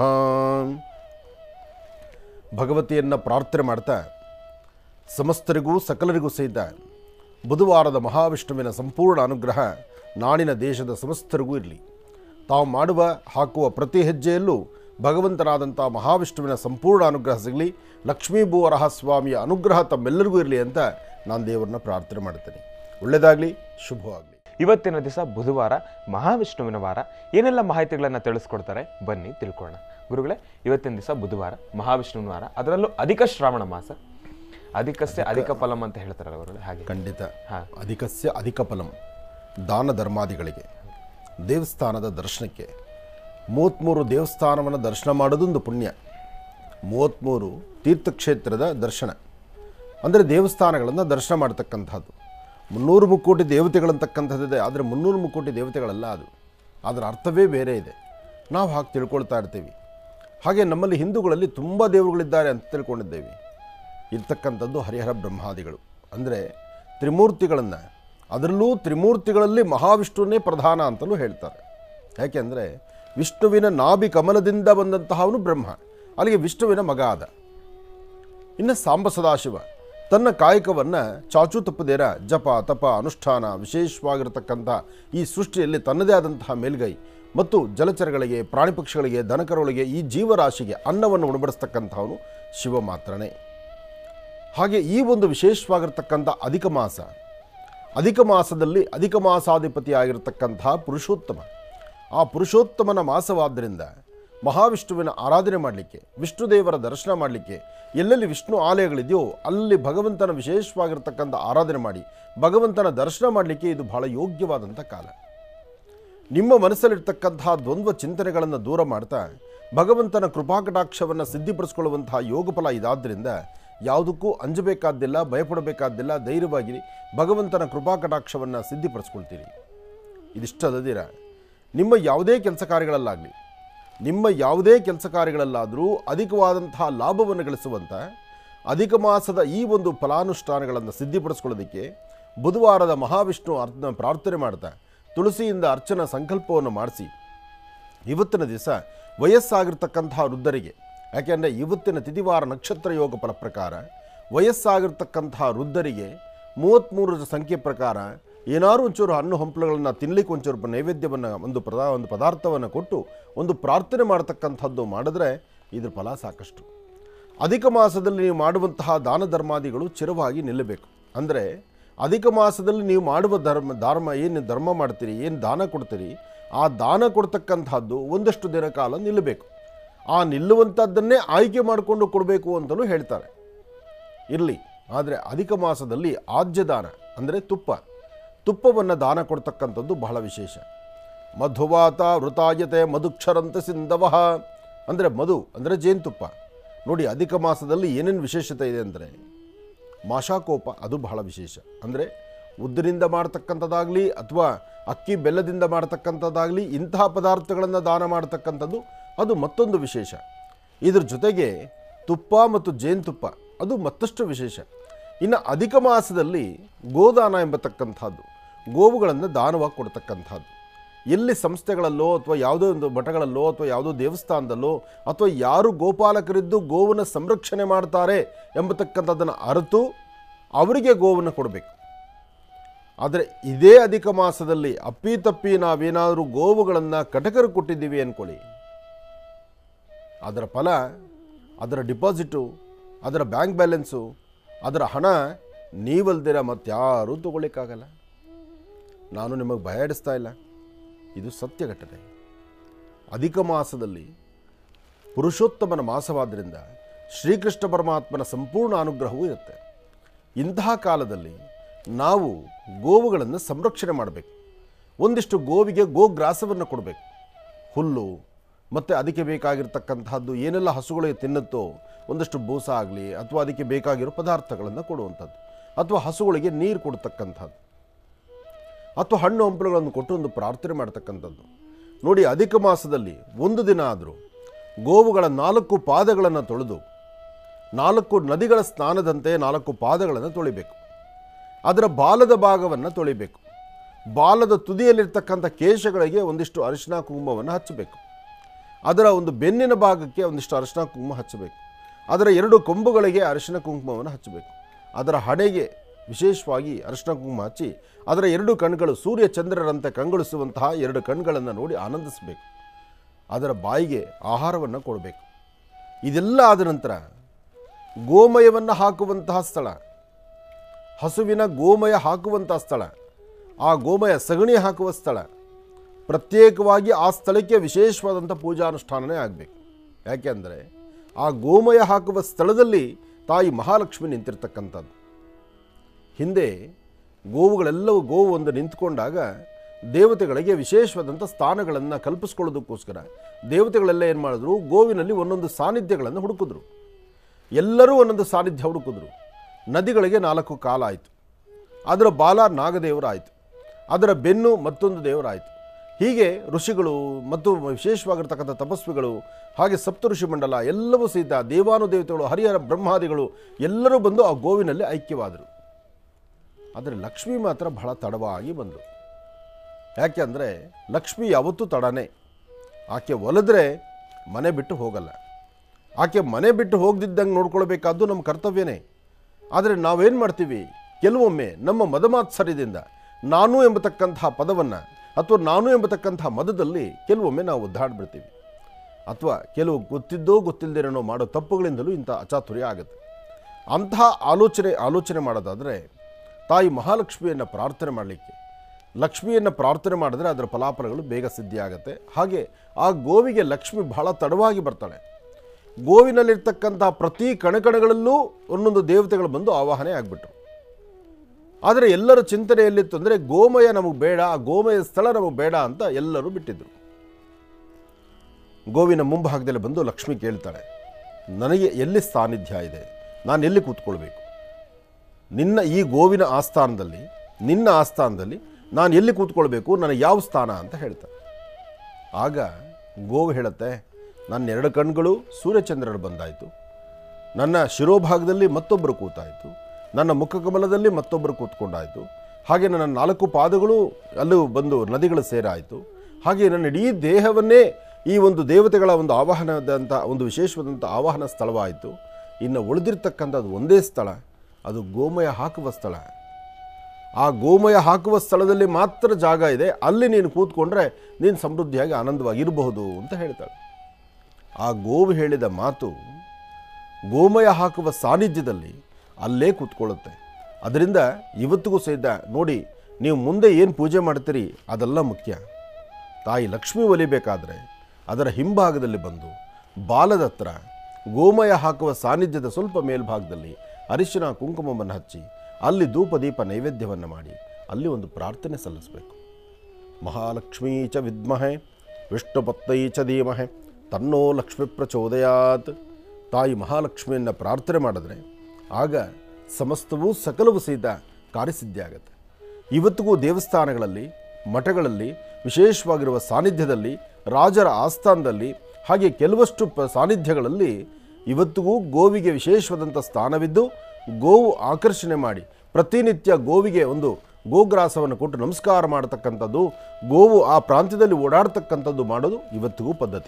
ಭಗವತಿಯನ್ನು ಪ್ರಾರ್ಥನೆ ಮಾಡ್ತಾ ಸಮಸ್ತರಿಗೂ ಸಕಲರಿಗೂ ಸಹಿತ ಬುಧವಾರದ ಮಹಾವಿಷ್ಣುವಿನ ಸಂಪೂರ್ಣ ಅನುಗ್ರಹ ನಾಡಿನ ದೇಶದ ಸಮಸ್ತರಿಗೂ ಇರಲಿ. ತಾವು ಮಾಡುವ ಹಾಕುವ ಪ್ರತಿ ಹೆಜ್ಜೆಯಲ್ಲೂ ಭಗವಂತನಾದಂಥ ಮಹಾವಿಷ್ಣುವಿನ ಸಂಪೂರ್ಣ ಅನುಗ್ರಹ ಸಿಗಲಿ. ಲಕ್ಷ್ಮೀಭೂವರಹ ಸ್ವಾಮಿಯ ಅನುಗ್ರಹ ತಮ್ಮೆಲ್ಲರಿಗೂ ಇರಲಿ ಅಂತ ನಾನು ದೇವರನ್ನ ಪ್ರಾರ್ಥನೆ ಮಾಡ್ತೇನೆ. ಒಳ್ಳೆಯದಾಗಲಿ, ಶುಭವಾಗಲಿ. ಇವತ್ತಿನ ದಿವಸ ಬುಧವಾರ, ಮಹಾವಿಷ್ಣುವಿನ ವಾರ. ಏನೆಲ್ಲ ಮಾಹಿತಿಗಳನ್ನು ತಿಳಿಸ್ಕೊಡ್ತಾರೆ ಬನ್ನಿ ತಿಳ್ಕೊಳ್ಳೋಣ. ಗುರುಗಳೇ, ಇವತ್ತಿನ ದಿವಸ ಬುಧವಾರ, ಮಹಾವಿಷ್ಣುವಿನ ವಾರ, ಅದರಲ್ಲೂ ಅಧಿಕ ಶ್ರಾವಣ ಮಾಸ. ಅಧಿಕಸ್ಯ ಅಧಿಕ ಫಲಂ ಅಂತ ಹೇಳ್ತಾರಲ್ಲ ಗುರುಗಳೇ, ಹಾಗೆ ಖಂಡಿತ. ಅಧಿಕಸ್ಯ ಅಧಿಕ ಫಲಂ. ದಾನ ಧರ್ಮಾದಿಗಳಿಗೆ, ದೇವಸ್ಥಾನದ ದರ್ಶನಕ್ಕೆ 33 ದೇವಸ್ಥಾನವನ್ನು ದರ್ಶನ ಮಾಡೋದೊಂದು ಪುಣ್ಯ. 33 ತೀರ್ಥಕ್ಷೇತ್ರದ ದರ್ಶನ ಅಂದರೆ ದೇವಸ್ಥಾನಗಳನ್ನು ದರ್ಶನ ಮಾಡ್ತಕ್ಕಂಥದ್ದು. 300 ಮುಕ್ಕೋಟಿ ದೇವತೆಗಳಂತಕ್ಕಂಥದ್ದಿದೆ, ಆದರೆ 300 ಮುಕ್ಕೋಟಿ ದೇವತೆಗಳಲ್ಲ ಅದು. ಅದರ ಅರ್ಥವೇ ಬೇರೆ ಇದೆ. ನಾವು ಹಾಗೆ ತಿಳ್ಕೊಳ್ತಾ ಇರ್ತೀವಿ. ಹಾಗೆ ನಮ್ಮಲ್ಲಿ ಹಿಂದೂಗಳಲ್ಲಿ ತುಂಬ ದೇವರುಗಳಿದ್ದಾರೆ ಅಂತ ತಿಳ್ಕೊಂಡಿದ್ದೇವೆ. ಇರ್ತಕ್ಕಂಥದ್ದು ಹರಿಹರ ಬ್ರಹ್ಮಾದಿಗಳು. ಅಂದರೆ ತ್ರಿಮೂರ್ತಿಗಳನ್ನು, ಅದರಲ್ಲೂ ತ್ರಿಮೂರ್ತಿಗಳಲ್ಲಿ ಮಹಾವಿಷ್ಣುವನ್ನೇ ಪ್ರಧಾನ ಅಂತಲೂ ಹೇಳ್ತಾರೆ. ಯಾಕೆಂದರೆ ವಿಷ್ಣುವಿನ ನಾಭಿ ಕಮಲದಿಂದ ಬಂದಂತಹವನು ಬ್ರಹ್ಮ, ಅಲ್ಲಿಗೆ ವಿಷ್ಣುವಿನ ಮಗ ಆದ. ಇನ್ನು ಸಾಂಬ ಸದಾಶಿವ ತನ್ನ ಕಾಯಕವನ್ನು ಚಾಚೂ ತಪ್ಪದೇರ ಜಪ ತಪ ಅನುಷ್ಠಾನ ವಿಶೇಷವಾಗಿರತಕ್ಕಂಥ ಈ ಸೃಷ್ಟಿಯಲ್ಲಿ ತನ್ನದೇ ಆದಂತಹ ಮೇಲ್ಗೈ ಮತ್ತು ಜಲಚರಗಳಿಗೆ, ಪ್ರಾಣಿ ಪಕ್ಷಿಗಳಿಗೆ, ದನಕರುಗಳಿಗೆ, ಈ ಜೀವರಾಶಿಗೆ ಅನ್ನವನ್ನು ಉಣಬಡಿಸ್ತಕ್ಕಂಥವನು ಶಿವ ಮಾತ್ರನೇ. ಹಾಗೆ ಈ ಒಂದು ವಿಶೇಷವಾಗಿರ್ತಕ್ಕಂಥ ಅಧಿಕ ಮಾಸದಲ್ಲಿ ಅಧಿಕ ಮಾಸಾಧಿಪತಿ ಆಗಿರತಕ್ಕಂತಹ ಪುರುಷೋತ್ತಮ, ಆ ಪುರುಷೋತ್ತಮನ ಮಾಸವಾದ್ದರಿಂದ ಮಹಾವಿಷ್ಣುವಿನ ಆರಾಧನೆ ಮಾಡಲಿಕ್ಕೆ, ವಿಷ್ಣುದೇವರ ದರ್ಶನ ಮಾಡಲಿಕ್ಕೆ, ಎಲ್ಲೆಲ್ಲಿ ವಿಷ್ಣು ಆಲಯಗಳಿದೆಯೋ ಅಲ್ಲಿ ಭಗವಂತನ ವಿಶೇಷವಾಗಿರ್ತಕ್ಕಂಥ ಆರಾಧನೆ ಮಾಡಿ ಭಗವಂತನ ದರ್ಶನ ಮಾಡಲಿಕ್ಕೆ ಇದು ಬಹಳ ಯೋಗ್ಯವಾದಂಥ ಕಾಲ. ನಿಮ್ಮ ಮನಸ್ಸಲ್ಲಿರ್ತಕ್ಕಂತಹ ದ್ವಂದ್ವ ಚಿಂತನೆಗಳನ್ನು ದೂರ ಮಾಡ್ತಾ ಭಗವಂತನ ಕೃಪಾಕಟಾಕ್ಷವನ್ನು ಸಿದ್ಧಿಪಡಿಸ್ಕೊಳ್ಳುವಂತಹ ಯೋಗಫಲ ಇದಾದ್ದರಿಂದ ಯಾವುದಕ್ಕೂ ಅಂಜಬೇಕಾದ್ದಿಲ್ಲ, ಭಯಪಡಬೇಕಾದ್ದಿಲ್ಲ, ಧೈರ್ಯವಾಗಿ ಭಗವಂತನ ಕೃಪಾಕಟಾಕ್ಷವನ್ನು ಸಿದ್ಧಿಪಡಿಸ್ಕೊಳ್ತೀರಿ. ಇದಿಷ್ಟಲ್ಲದಿರ ನಿಮ್ಮ ಯಾವುದೇ ಕೆಲಸ ಕಾರ್ಯಗಳಲ್ಲಾದರೂ ಅಧಿಕವಾದಂತಹ ಲಾಭವನ್ನು ಗಳಿಸುವಂಥ ಅಧಿಕ ಮಾಸದ ಈ ಒಂದು ಫಲಾನುಷ್ಠಾನಗಳನ್ನು ಸಿದ್ಧಿಪಡಿಸ್ಕೊಳ್ಳೋದಕ್ಕೆ ಬುಧವಾರದ ಮಹಾವಿಷ್ಣು ಪ್ರಾರ್ಥನೆ ಮಾಡ್ತಾ ತುಳಸಿಯಿಂದ ಅರ್ಚನಾ ಸಂಕಲ್ಪವನ್ನು ಮಾಡಿಸಿ ಇವತ್ತಿನ ದಿವಸ ವಯಸ್ಸಾಗಿರ್ತಕ್ಕಂತಹ ವೃದ್ಧರಿಗೆ, ಯಾಕೆಂದರೆ ಇವತ್ತಿನ ತಿಥಿವಾರ ನಕ್ಷತ್ರ ಯೋಗ ಫಲ ಪ್ರಕಾರ ವಯಸ್ಸಾಗಿರ್ತಕ್ಕಂತಹ ವೃದ್ಧರಿಗೆ 33ರ ಸಂಖ್ಯೆ ಪ್ರಕಾರ ಏನಾರು ಒಂಚೂರು ಹಣ್ಣು ಹಂಪಲುಗಳನ್ನು ತಿನ್ನಲಿಕ್ಕೆ ಒಂಚೂರು ನೈವೇದ್ಯವನ್ನು ಒಂದು ಪದಾರ್ಥವನ್ನು ಕೊಟ್ಟು ಒಂದು ಪ್ರಾರ್ಥನೆ ಮಾಡತಕ್ಕಂಥದ್ದು ಮಾಡಿದ್ರೆ ಇದ್ರ ಫಲ ಸಾಕಷ್ಟು. ಅಧಿಕ ಮಾಸದಲ್ಲಿ ನೀವು ಮಾಡುವಂತಹ ದಾನ ಧರ್ಮಾದಿಗಳು ಚಿರವಾಗಿ ನಿಲ್ಲಬೇಕು. ಅಂದರೆ ಅಧಿಕ ಮಾಸದಲ್ಲಿ ನೀವು ಮಾಡುವ ಏನು ಧರ್ಮ ಮಾಡ್ತೀರಿ, ಏನು ದಾನ ಕೊಡ್ತೀರಿ, ಆ ದಾನ ಕೊಡ್ತಕ್ಕಂಥದ್ದು ಒಂದಷ್ಟು ದಿನ ಕಾಲ ನಿಲ್ಲಬೇಕು. ಆ ನಿಲ್ಲುವಂಥದ್ದನ್ನೇ ಆಯ್ಕೆ ಮಾಡಿಕೊಂಡು ಕೊಡಬೇಕು ಅಂತಲೂ ಹೇಳ್ತಾರೆ. ಇರಲಿ, ಆದರೆ ಅಧಿಕ ಮಾಸದಲ್ಲಿ ಆಜ್ಯದಾನ ಅಂದರೆ ತುಪ್ಪವನ್ನು ದಾನ ಕೊಡ್ತಕ್ಕಂಥದ್ದು ಬಹಳ ವಿಶೇಷ. ಮಧುವಾತ ವೃತಾಯತೆ ಮಧುಕ್ಷರಂತ ಸಿಂಧವಃ ಅಂದರೆ ಮಧು ಅಂದರೆ ಜೇನುತುಪ್ಪ. ನೋಡಿ, ಅಧಿಕ ಮಾಸದಲ್ಲಿ ಏನೇನು ವಿಶೇಷತೆ ಇದೆ ಅಂದರೆ ಮಾಷಾಕೋಪ, ಅದು ಬಹಳ ವಿಶೇಷ. ಅಂದರೆ ಉದ್ದಿನಿಂದ ಮಾಡ್ತಕ್ಕಂಥದ್ದಾಗಲಿ ಅಥವಾ ಅಕ್ಕಿ ಬೆಲ್ಲದಿಂದ ಮಾಡ್ತಕ್ಕಂಥದ್ದಾಗಲಿ ಇಂತಹ ಪದಾರ್ಥಗಳನ್ನು ದಾನ ಮಾಡ್ತಕ್ಕಂಥದ್ದು ಅದು ಮತ್ತೊಂದು ವಿಶೇಷ. ಇದ್ರ ಜೊತೆಗೆ ತುಪ್ಪ ಮತ್ತು ಜೇನುತುಪ್ಪ ಅದು ಮತ್ತಷ್ಟು ವಿಶೇಷ. ಇನ್ನು ಅಧಿಕ ಮಾಸದಲ್ಲಿ ಗೋದಾನ ಎಂಬತಕ್ಕಂಥದ್ದು, ಗೋವುಗಳನ್ನು ದಾನವಾಗಿ ಕೊಡ್ತಕ್ಕಂಥದ್ದು. ಎಲ್ಲಿ ಸಂಸ್ಥೆಗಳಲ್ಲೋ ಅಥವಾ ಯಾವುದೋ ಒಂದು ಮಠಗಳಲ್ಲೋ ಅಥವಾ ಯಾವುದೋ ದೇವಸ್ಥಾನದಲ್ಲೋ ಅಥವಾ ಯಾರು ಗೋಪಾಲಕರಿದ್ದು ಗೋವನ್ನು ಸಂರಕ್ಷಣೆ ಮಾಡ್ತಾರೆ ಎಂಬತಕ್ಕಂಥದ್ದನ್ನು ಅರಿತು ಅವರಿಗೆ ಗೋವನ್ನು ಕೊಡಬೇಕು. ಆದರೆ ಇದೇ ಅಧಿಕ ಮಾಸದಲ್ಲಿ ಅಪ್ಪಿತಪ್ಪಿ ನಾವೇನಾದರೂ ಗೋವುಗಳನ್ನು ಕಟಕರು ಕೊಟ್ಟಿದ್ದೀವಿ ಅಂದ್ಕೊಳ್ಳಿ, ಅದರ ಫಲ, ಅದರ ಡಿಪಾಸಿಟು, ಅದರ ಬ್ಯಾಂಕ್ ಬ್ಯಾಲೆನ್ಸು, ಅದರ ಹಣ ನೀವಲ್ದಿರ ಮತ್ತಾರೂ ತಗೊಳ್ಳಿಕ್ಕಾಗಲ್ಲ. ನಾನು ನಿಮಗೆ ಭಯ ಹಿಡಿಸ್ತಾ ಇಲ್ಲ, ಇದು ಸತ್ಯ ಘಟನೆ. ಅಧಿಕ ಮಾಸದಲ್ಲಿ ಪುರುಷೋತ್ತಮನ ಮಾಸವಾದ್ದರಿಂದ ಶ್ರೀಕೃಷ್ಣ ಪರಮಾತ್ಮನ ಸಂಪೂರ್ಣ ಅನುಗ್ರಹವೂ ಇರುತ್ತೆ. ಇಂತಹ ಕಾಲದಲ್ಲಿ ನಾವು ಗೋವುಗಳನ್ನು ಸಂರಕ್ಷಣೆ ಮಾಡಬೇಕು. ಒಂದಿಷ್ಟು ಗೋವಿಗೆ ಗೋಗ್ರಾಸವನ್ನು ಕೊಡಬೇಕು. ಹುಲ್ಲು ಮತ್ತು ಅದಕ್ಕೆ ಬೇಕಾಗಿರ್ತಕ್ಕಂಥದ್ದು ಏನೆಲ್ಲ ಹಸುಗಳಿಗೆ ತಿನ್ನುತ್ತೋ ಒಂದಷ್ಟು ಬೂಸ ಆಗಲಿ ಅಥವಾ ಅದಕ್ಕೆ ಬೇಕಾಗಿರೋ ಪದಾರ್ಥಗಳನ್ನು ಕೊಡುವಂಥದ್ದು, ಅಥವಾ ಹಸುಗಳಿಗೆ ನೀರು ಕೊಡ್ತಕ್ಕಂಥದ್ದು, ಅಥವಾ ಹಣ್ಣು ಹಂಪಲುಗಳನ್ನು ಕೊಟ್ಟು ಒಂದು ಪ್ರಾರ್ಥನೆ ಮಾಡ್ತಕ್ಕಂಥದ್ದು. ನೋಡಿ, ಅಧಿಕ ಮಾಸದಲ್ಲಿ ಒಂದು ದಿನ ಆದರೂ ಗೋವುಗಳ 4 ಪಾದಗಳನ್ನು ತೊಳೆದು 4 ನದಿಗಳ ಸ್ನಾನದಂತೆ 4 ಪಾದಗಳನ್ನು ತೊಳಿಬೇಕು. ಅದರ ಬಾಲದ ಭಾಗವನ್ನು ತೊಳಿಬೇಕು. ಬಾಲದ ತುದಿಯಲ್ಲಿರ್ತಕ್ಕಂಥ ಕೇಶಗಳಿಗೆ ಒಂದಿಷ್ಟು ಅರಿಶಿನ ಕುಂಕುಮವನ್ನು ಹಚ್ಚಬೇಕು. ಅದರ ಒಂದು ಬೆನ್ನಿನ ಭಾಗಕ್ಕೆ ಒಂದಿಷ್ಟು ಅರಿಶಿನ ಕುಂಕುಮ ಹಚ್ಚಬೇಕು. ಅದರ 2 ಕೊಂಬುಗಳಿಗೆ ಅರಿಶಿನ ಕುಂಕುಮವನ್ನು ಹಚ್ಚಬೇಕು. ಅದರ ಹಣೆಗೆ ವಿಶೇಷವಾಗಿ ಅರಿಶಿನ ಕುಂಕುಮ ಹಚ್ಚಿ ಅದರ 2 ಕಣ್ಗಳು ಸೂರ್ಯ ಚಂದ್ರರಂತೆ ಕಂಗೊಳಿಸುವಂತಹ 2 ಕಣ್ಗಳನ್ನು ನೋಡಿ ಆನಂದಿಸಬೇಕು. ಅದರ ಬಾಯಿಗೆ ಆಹಾರವನ್ನು ಕೊಡಬೇಕು. ಇದೆಲ್ಲ ಆದ ನಂತರ ಗೋಮಯವನ್ನು ಹಾಕುವಂತಹ ಸ್ಥಳ, ಹಸುವಿನ ಗೋಮಯ ಹಾಕುವಂತಹ ಸ್ಥಳ, ಆ ಗೋಮಯ ಸಗಣಿ ಹಾಕುವ ಸ್ಥಳ, ಪ್ರತ್ಯೇಕವಾಗಿ ಆ ಸ್ಥಳಕ್ಕೆ ವಿಶೇಷವಾದಂಥ ಪೂಜಾನುಷ್ಠಾನನೇ ಆಗಬೇಕು. ಯಾಕೆಂದರೆ ಆ ಗೋಮಯ ಹಾಕುವ ಸ್ಥಳದಲ್ಲಿ ತಾಯಿ ಮಹಾಲಕ್ಷ್ಮಿ ನಿಂತಿರ್ತಕ್ಕಂಥದ್ದು. ಹಿಂದೆ ಗೋವುಗಳೆಲ್ಲವೂ ಗೋವು ಒಂದು ನಿಂತ್ಕೊಂಡಾಗ ದೇವತೆಗಳಿಗೆ ವಿಶೇಷವಾದಂಥ ಸ್ಥಾನಗಳನ್ನು ಕಲ್ಪಿಸ್ಕೊಳ್ಳೋದಕ್ಕೋಸ್ಕರ ದೇವತೆಗಳೆಲ್ಲ ಏನು ಮಾಡಿದ್ರು, ಗೋವಿನಲ್ಲಿ ಒಂದೊಂದು ಸಾನ್ನಿಧ್ಯಗಳನ್ನು ಹುಡುಕಿದ್ರು. ಎಲ್ಲರೂ ಒಂದೊಂದು ಸಾನ್ನಿಧ್ಯ ಹುಡುಕಿದ್ರು. ನದಿಗಳಿಗೆ 4 ಕಾಲಾಯಿತು, ಅದರ ಬಾಲ ನಾಗದೇವರಾಯಿತು, ಅದರ ಬೆನ್ನು ಮತ್ತೊಂದು ದೇವರಾಯಿತು. ಹೀಗೆ ಋಷಿಗಳು ಮತ್ತು ವಿಶೇಷವಾಗಿರ್ತಕ್ಕಂಥ ತಪಸ್ವಿಗಳು, ಹಾಗೆ ಸಪ್ತ ಋಷಿ ಮಂಡಲ ಎಲ್ಲವೂ ಸಹಿತ ದೇವಾನುದೇವತೆಗಳು, ಹರಿಹರ ಬ್ರಹ್ಮಾದಿಗಳು ಎಲ್ಲರೂ ಬಂದು ಆ ಗೋವಿನಲ್ಲಿ ಐಕ್ಯವಾದರು. ಆದರೆ ಲಕ್ಷ್ಮಿ ಮಾತ್ರ ಬಹಳ ತಡವಾಗಿ ಬಂದು. ಯಾಕೆ ಅಂದರೆ ಲಕ್ಷ್ಮಿ ಯಾವತ್ತೂ ತಡನೇ. ಆಕೆ ಒಲಿದ್ರೆ ಮನೆ ಬಿಟ್ಟು ಹೋಗಲ್ಲ. ಆಕೆ ಮನೆ ಬಿಟ್ಟು ಹೋಗದಿದ್ದಂಗೆ ನೋಡ್ಕೊಳ್ಬೇಕಾದ್ದು ನಮ್ಮ ಕರ್ತವ್ಯನೇ. ಆದರೆ ನಾವೇನು ಮಾಡ್ತೀವಿ, ಕೆಲವೊಮ್ಮೆ ನಮ್ಮ ಮದಮಾತ್ಸರ್ಯದಿಂದ ನಾನು ಎಂಬತಕ್ಕಂತಹ ಪದವನ್ನು ಅಥವಾ ನಾನು ಎಂಬತಕ್ಕಂತಹ ಮದದಲ್ಲಿ ಕೆಲವೊಮ್ಮೆ ನಾವು ಒದ್ದಾಡ್ಬಿಡ್ತೀವಿ. ಅಥವಾ ಕೆಲವು ಗೊತ್ತಿದ್ದೋ ಗೊತ್ತಿಲ್ಲದೇನೋ ಮಾಡೋ ತಪ್ಪುಗಳಿಂದಲೂ ಇಂಥ ಅಚಾತುರ್ಯ ಆಗುತ್ತೆ. ಅಂತಹ ಆಲೋಚನೆ ಮಾಡೋದಾದರೆ ತಾಯಿ ಮಹಾಲಕ್ಷ್ಮಿಯನ್ನು ಪ್ರಾರ್ಥನೆ ಮಾಡಲಿಕ್ಕೆ, ಲಕ್ಷ್ಮಿಯನ್ನು ಪ್ರಾರ್ಥನೆ ಮಾಡಿದ್ರೆ ಅದರ ಫಲಾಫಲಗಳು ಬೇಗ ಸಿದ್ಧಿಯಾಗುತ್ತೆ. ಹಾಗೆ ಆ ಗೋವಿಗೆ ಲಕ್ಷ್ಮಿ ಬಹಳ ತಡವಾಗಿ ಬರ್ತಾಳೆ. ಗೋವಿನಲ್ಲಿರ್ತಕ್ಕಂಥ ಪ್ರತಿ ಕಣಕಣಗಳಲ್ಲೂ ಒಂದೊಂದು ದೇವತೆಗಳು ಬಂದು ಆವಾಹನೆ ಆಗಿಬಿಟ್ರು. ಆದರೆ ಎಲ್ಲರ ಚಿಂತನೆಯಲ್ಲಿತ್ತು ಅಂದರೆ ಗೋಮಯ ನಮಗೆ ಬೇಡ, ಆ ಗೋಮಯ ಸ್ಥಳ ನಮಗೆ ಬೇಡ ಅಂತ ಎಲ್ಲರೂ ಬಿಟ್ಟಿದ್ರು. ಗೋವಿನ ಮುಂಭಾಗದಲ್ಲಿ ಬಂದು ಲಕ್ಷ್ಮಿ ಕೇಳ್ತಾಳೆ, ನನಗೆ ಎಲ್ಲಿ ಸಾನ್ನಿಧ್ಯ ಇದೆ, ನಾನು ಎಲ್ಲಿ ಕೂತ್ಕೊಳ್ಬೇಕು, ನಿನ್ನ ಈ ಗೋವಿನ ಆಸ್ಥಾನದಲ್ಲಿ, ನಿನ್ನ ಆಸ್ಥಾನದಲ್ಲಿ ನಾನು ಎಲ್ಲಿ ಕೂತ್ಕೊಳ್ಬೇಕು, ನನಗೆ ಯಾವ ಸ್ಥಾನ ಅಂತ ಹೇಳ್ತಾಳೆ. ಆಗ ಗೋವು ಹೇಳುತ್ತೆ, ನನ್ನ 2 ಕಣ್ಗಳು ಸೂರ್ಯಚಂದ್ರರು ಬಂದಾಯಿತು, ನನ್ನ ಶಿರೋಭಾಗದಲ್ಲಿ ಮತ್ತೊಬ್ಬರು ಕೂತಾಯಿತು, ನನ್ನ ಮುಖಕಮಲದಲ್ಲಿ ಮತ್ತೊಬ್ಬರು ಕೂತ್ಕೊಂಡಾಯಿತು, ಹಾಗೆ ನನ್ನ 4 ಪಾದಗಳು ಅಲ್ಲೂ ಬಂದು ನದಿಗಳು ಸೇರಾಯಿತು, ಹಾಗೆ ನನ್ನ ಇಡೀ ದೇಹವನ್ನೇ ಈ ಒಂದು ದೇವತೆಗಳ ಒಂದು ಆವಾಹನದಂಥ ಒಂದು ವಿಶೇಷವಾದಂಥ ಆವಾಹನ ಸ್ಥಳವಾಯಿತು. ಇನ್ನು ಉಳಿದಿರ್ತಕ್ಕಂಥದ್ದು ಒಂದೇ ಸ್ಥಳ, ಅದು ಗೋಮಯ ಹಾಕುವ ಸ್ಥಳ. ಆ ಗೋಮಯ ಹಾಕುವ ಸ್ಥಳದಲ್ಲಿ ಮಾತ್ರ ಜಾಗ ಇದೆ, ಅಲ್ಲಿ ನೀನು ಕೂತ್ಕೊಂಡ್ರೆ ನೀನು ಸಮೃದ್ಧಿಯಾಗಿ ಆನಂದವಾಗಿರಬಹುದು ಅಂತ ಹೇಳ್ತಾಳೆ. ಆ ಗೋವು ಹೇಳಿದ ಮಾತು ಗೋಮಯ ಹಾಕುವ ಸಾನ್ನಿಧ್ಯದಲ್ಲಿ ಅಲ್ಲೇ ಕೂತ್ಕೊಳ್ಳುತ್ತೆ. ಅದರಿಂದ ಇವತ್ತಿಗೂ ಸಹಿತ ನೋಡಿ, ನೀವು ಮುಂದೆ ಏನು ಪೂಜೆ ಮಾಡ್ತೀರಿ ಅದೆಲ್ಲ ಮುಖ್ಯ. ತಾಯಿ ಲಕ್ಷ್ಮಿ ಒಲಿಬೇಕಾದ್ರೆ ಅದರ ಹಿಂಭಾಗದಲ್ಲಿ ಬಂದು ಬಾಲದ ಹತ್ರ ಗೋಮಯ ಹಾಕುವ ಸಾನ್ನಿಧ್ಯದ ಸ್ವಲ್ಪ ಮೇಲ್ಭಾಗದಲ್ಲಿ ಅರಿಶಿನ ಕುಂಕುಮವನ್ನು ಹಚ್ಚಿ ಅಲ್ಲಿ ಧೂಪ ದೀಪ ನೈವೇದ್ಯವನ್ನು ಮಾಡಿ ಅಲ್ಲಿ ಒಂದು ಪ್ರಾರ್ಥನೆ ಸಲ್ಲಿಸಬೇಕು. ಮಹಾಲಕ್ಷ್ಮೀ ಚ ವಿದ್ಮಹೆ ವಿಷ್ಣುಪತ್ನೈ ಚ ಧೀಮಹೆ ತನ್ನೋ ಲಕ್ಷ್ಮಿ ಪ್ರಚೋದಯಾತ್. ತಾಯಿ ಮಹಾಲಕ್ಷ್ಮಿಯನ್ನು ಪ್ರಾರ್ಥನೆ ಮಾಡಿದ್ರೆ ಆಗ ಸಮಸ್ತವೂ ಸಕಲವೂ ಸಹಿತ ಕಾರ್ಯಸಿದ್ಧಿ ಆಗುತ್ತೆ. ಇವತ್ತಿಗೂ ದೇವಸ್ಥಾನಗಳಲ್ಲಿ, ಮಠಗಳಲ್ಲಿ, ವಿಶೇಷವಾಗಿರುವ ಸಾನ್ನಿಧ್ಯದಲ್ಲಿ, ರಾಜರ ಆಸ್ಥಾನದಲ್ಲಿ, ಹಾಗೆ ಕೆಲವಷ್ಟು ಸಾನ್ನಿಧ್ಯಗಳಲ್ಲಿ ಇವತ್ತಿಗೂ ಗೋವಿಗೆ ವಿಶೇಷವಾದಂಥ ಸ್ಥಾನವಿದ್ದು ಗೋವು ಆಕರ್ಷಣೆ ಮಾಡಿ ಪ್ರತಿನಿತ್ಯ ಗೋವಿಗೆ ಒಂದು ಗೋಗ್ರಾಸವನ್ನು ಕೊಟ್ಟು ನಮಸ್ಕಾರ ಮಾಡತಕ್ಕಂಥದ್ದು, ಗೋವು ಆ ಪ್ರಾಂತ್ಯದಲ್ಲಿ ಓಡಾಡ್ತಕ್ಕಂಥದ್ದು ಮಾಡೋದು ಇವತ್ತಿಗೂ ಪದ್ಧತಿ.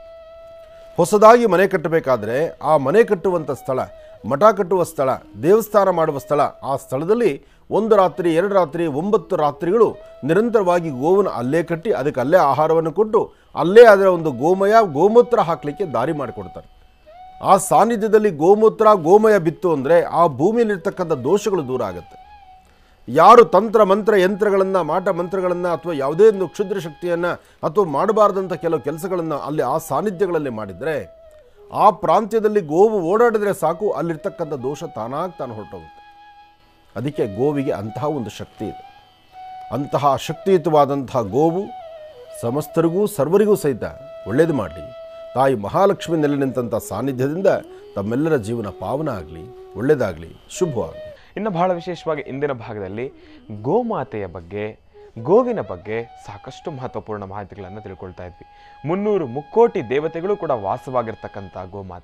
ಹೊಸದಾಗಿ ಮನೆ ಕಟ್ಟಬೇಕಾದ್ರೆ ಆ ಮನೆ ಕಟ್ಟುವಂಥ ಸ್ಥಳ, ಮಠ ಕಟ್ಟುವ ಸ್ಥಳ, ದೇವಸ್ಥಾನ ಮಾಡುವ ಸ್ಥಳ, ಆ ಸ್ಥಳದಲ್ಲಿ 1 ರಾತ್ರಿ 2 ರಾತ್ರಿ 9 ರಾತ್ರಿಗಳು ನಿರಂತರವಾಗಿ ಗೋವನ್ನು ಅಲ್ಲೇ ಕಟ್ಟಿ ಅದಕ್ಕೆ ಅಲ್ಲೇ ಆಹಾರವನ್ನು ಕೊಟ್ಟು ಅಲ್ಲೇ ಅದರ ಒಂದು ಗೋಮೂತ್ರ ಹಾಕಲಿಕ್ಕೆ ದಾರಿ ಮಾಡಿಕೊಡ್ತಾರೆ. ಆ ಸಾನ್ನಿಧ್ಯದಲ್ಲಿ ಗೋಮಯ ಬಿತ್ತು ಅಂದರೆ ಆ ಭೂಮಿಯಲ್ಲಿರ್ತಕ್ಕಂಥ ದೋಷಗಳು ದೂರ ಆಗುತ್ತೆ. ಯಾರು ತಂತ್ರ ಮಂತ್ರ ಯಂತ್ರಗಳನ್ನು, ಮಾಟ ಮಂತ್ರಗಳನ್ನು ಅಥವಾ ಯಾವುದೇ ಒಂದು ಕ್ಷುದ್ರ ಶಕ್ತಿಯನ್ನು ಅಥವಾ ಮಾಡಬಾರ್ದಂಥ ಕೆಲವು ಕೆಲಸಗಳನ್ನು ಅಲ್ಲಿ ಆ ಸಾನ್ನಿಧ್ಯಗಳಲ್ಲಿ ಮಾಡಿದರೆ ಆ ಪ್ರಾಂತ್ಯದಲ್ಲಿ ಗೋವು ಓಡಾಡಿದರೆ ಸಾಕು, ಅಲ್ಲಿರ್ತಕ್ಕಂಥ ದೋಷ ತಾನಾಗಿ ತಾನು ಹೊರಟೋಗುತ್ತೆ. ಅದಕ್ಕೆ ಗೋವಿಗೆ ಅಂತಹ ಒಂದು ಶಕ್ತಿ ಇದೆ. ಅಂತಹ ಶಕ್ತಿಯುತವಾದಂತಹ ಗೋವು ಸಮಸ್ತರಿಗೂ ಸರ್ವರಿಗೂ ಸಹಿತ ಒಳ್ಳೆಯದು ಮಾಡಲಿ. ತಾಯಿ ಮಹಾಲಕ್ಷ್ಮಿ ನೆಲೆ ನಿಂತಹ ಸಾನ್ನಿಧ್ಯದಿಂದ ತಮ್ಮೆಲ್ಲರ ಜೀವನ ಪಾವನ ಆಗಲಿ, ಒಳ್ಳೆಯದಾಗಲಿ, ಶುಭವಾಗಲಿ. ಇನ್ನು ಬಹಳ ವಿಶೇಷವಾಗಿ ಇಂದಿನ ಭಾಗದಲ್ಲಿ ಗೋಮಾತೆಯ ಬಗ್ಗೆ, ಗೋವಿನ ಬಗ್ಗೆ ಸಾಕಷ್ಟು ಮಹತ್ವಪೂರ್ಣ ಮಾಹಿತಿಗಳನ್ನು ತಿಳ್ಕೊಳ್ತಾ ಇದ್ವಿ. 300 ಮುಕ್ಕೋಟಿ ದೇವತೆಗಳು ಕೂಡ ವಾಸವಾಗಿರ್ತಕ್ಕಂಥ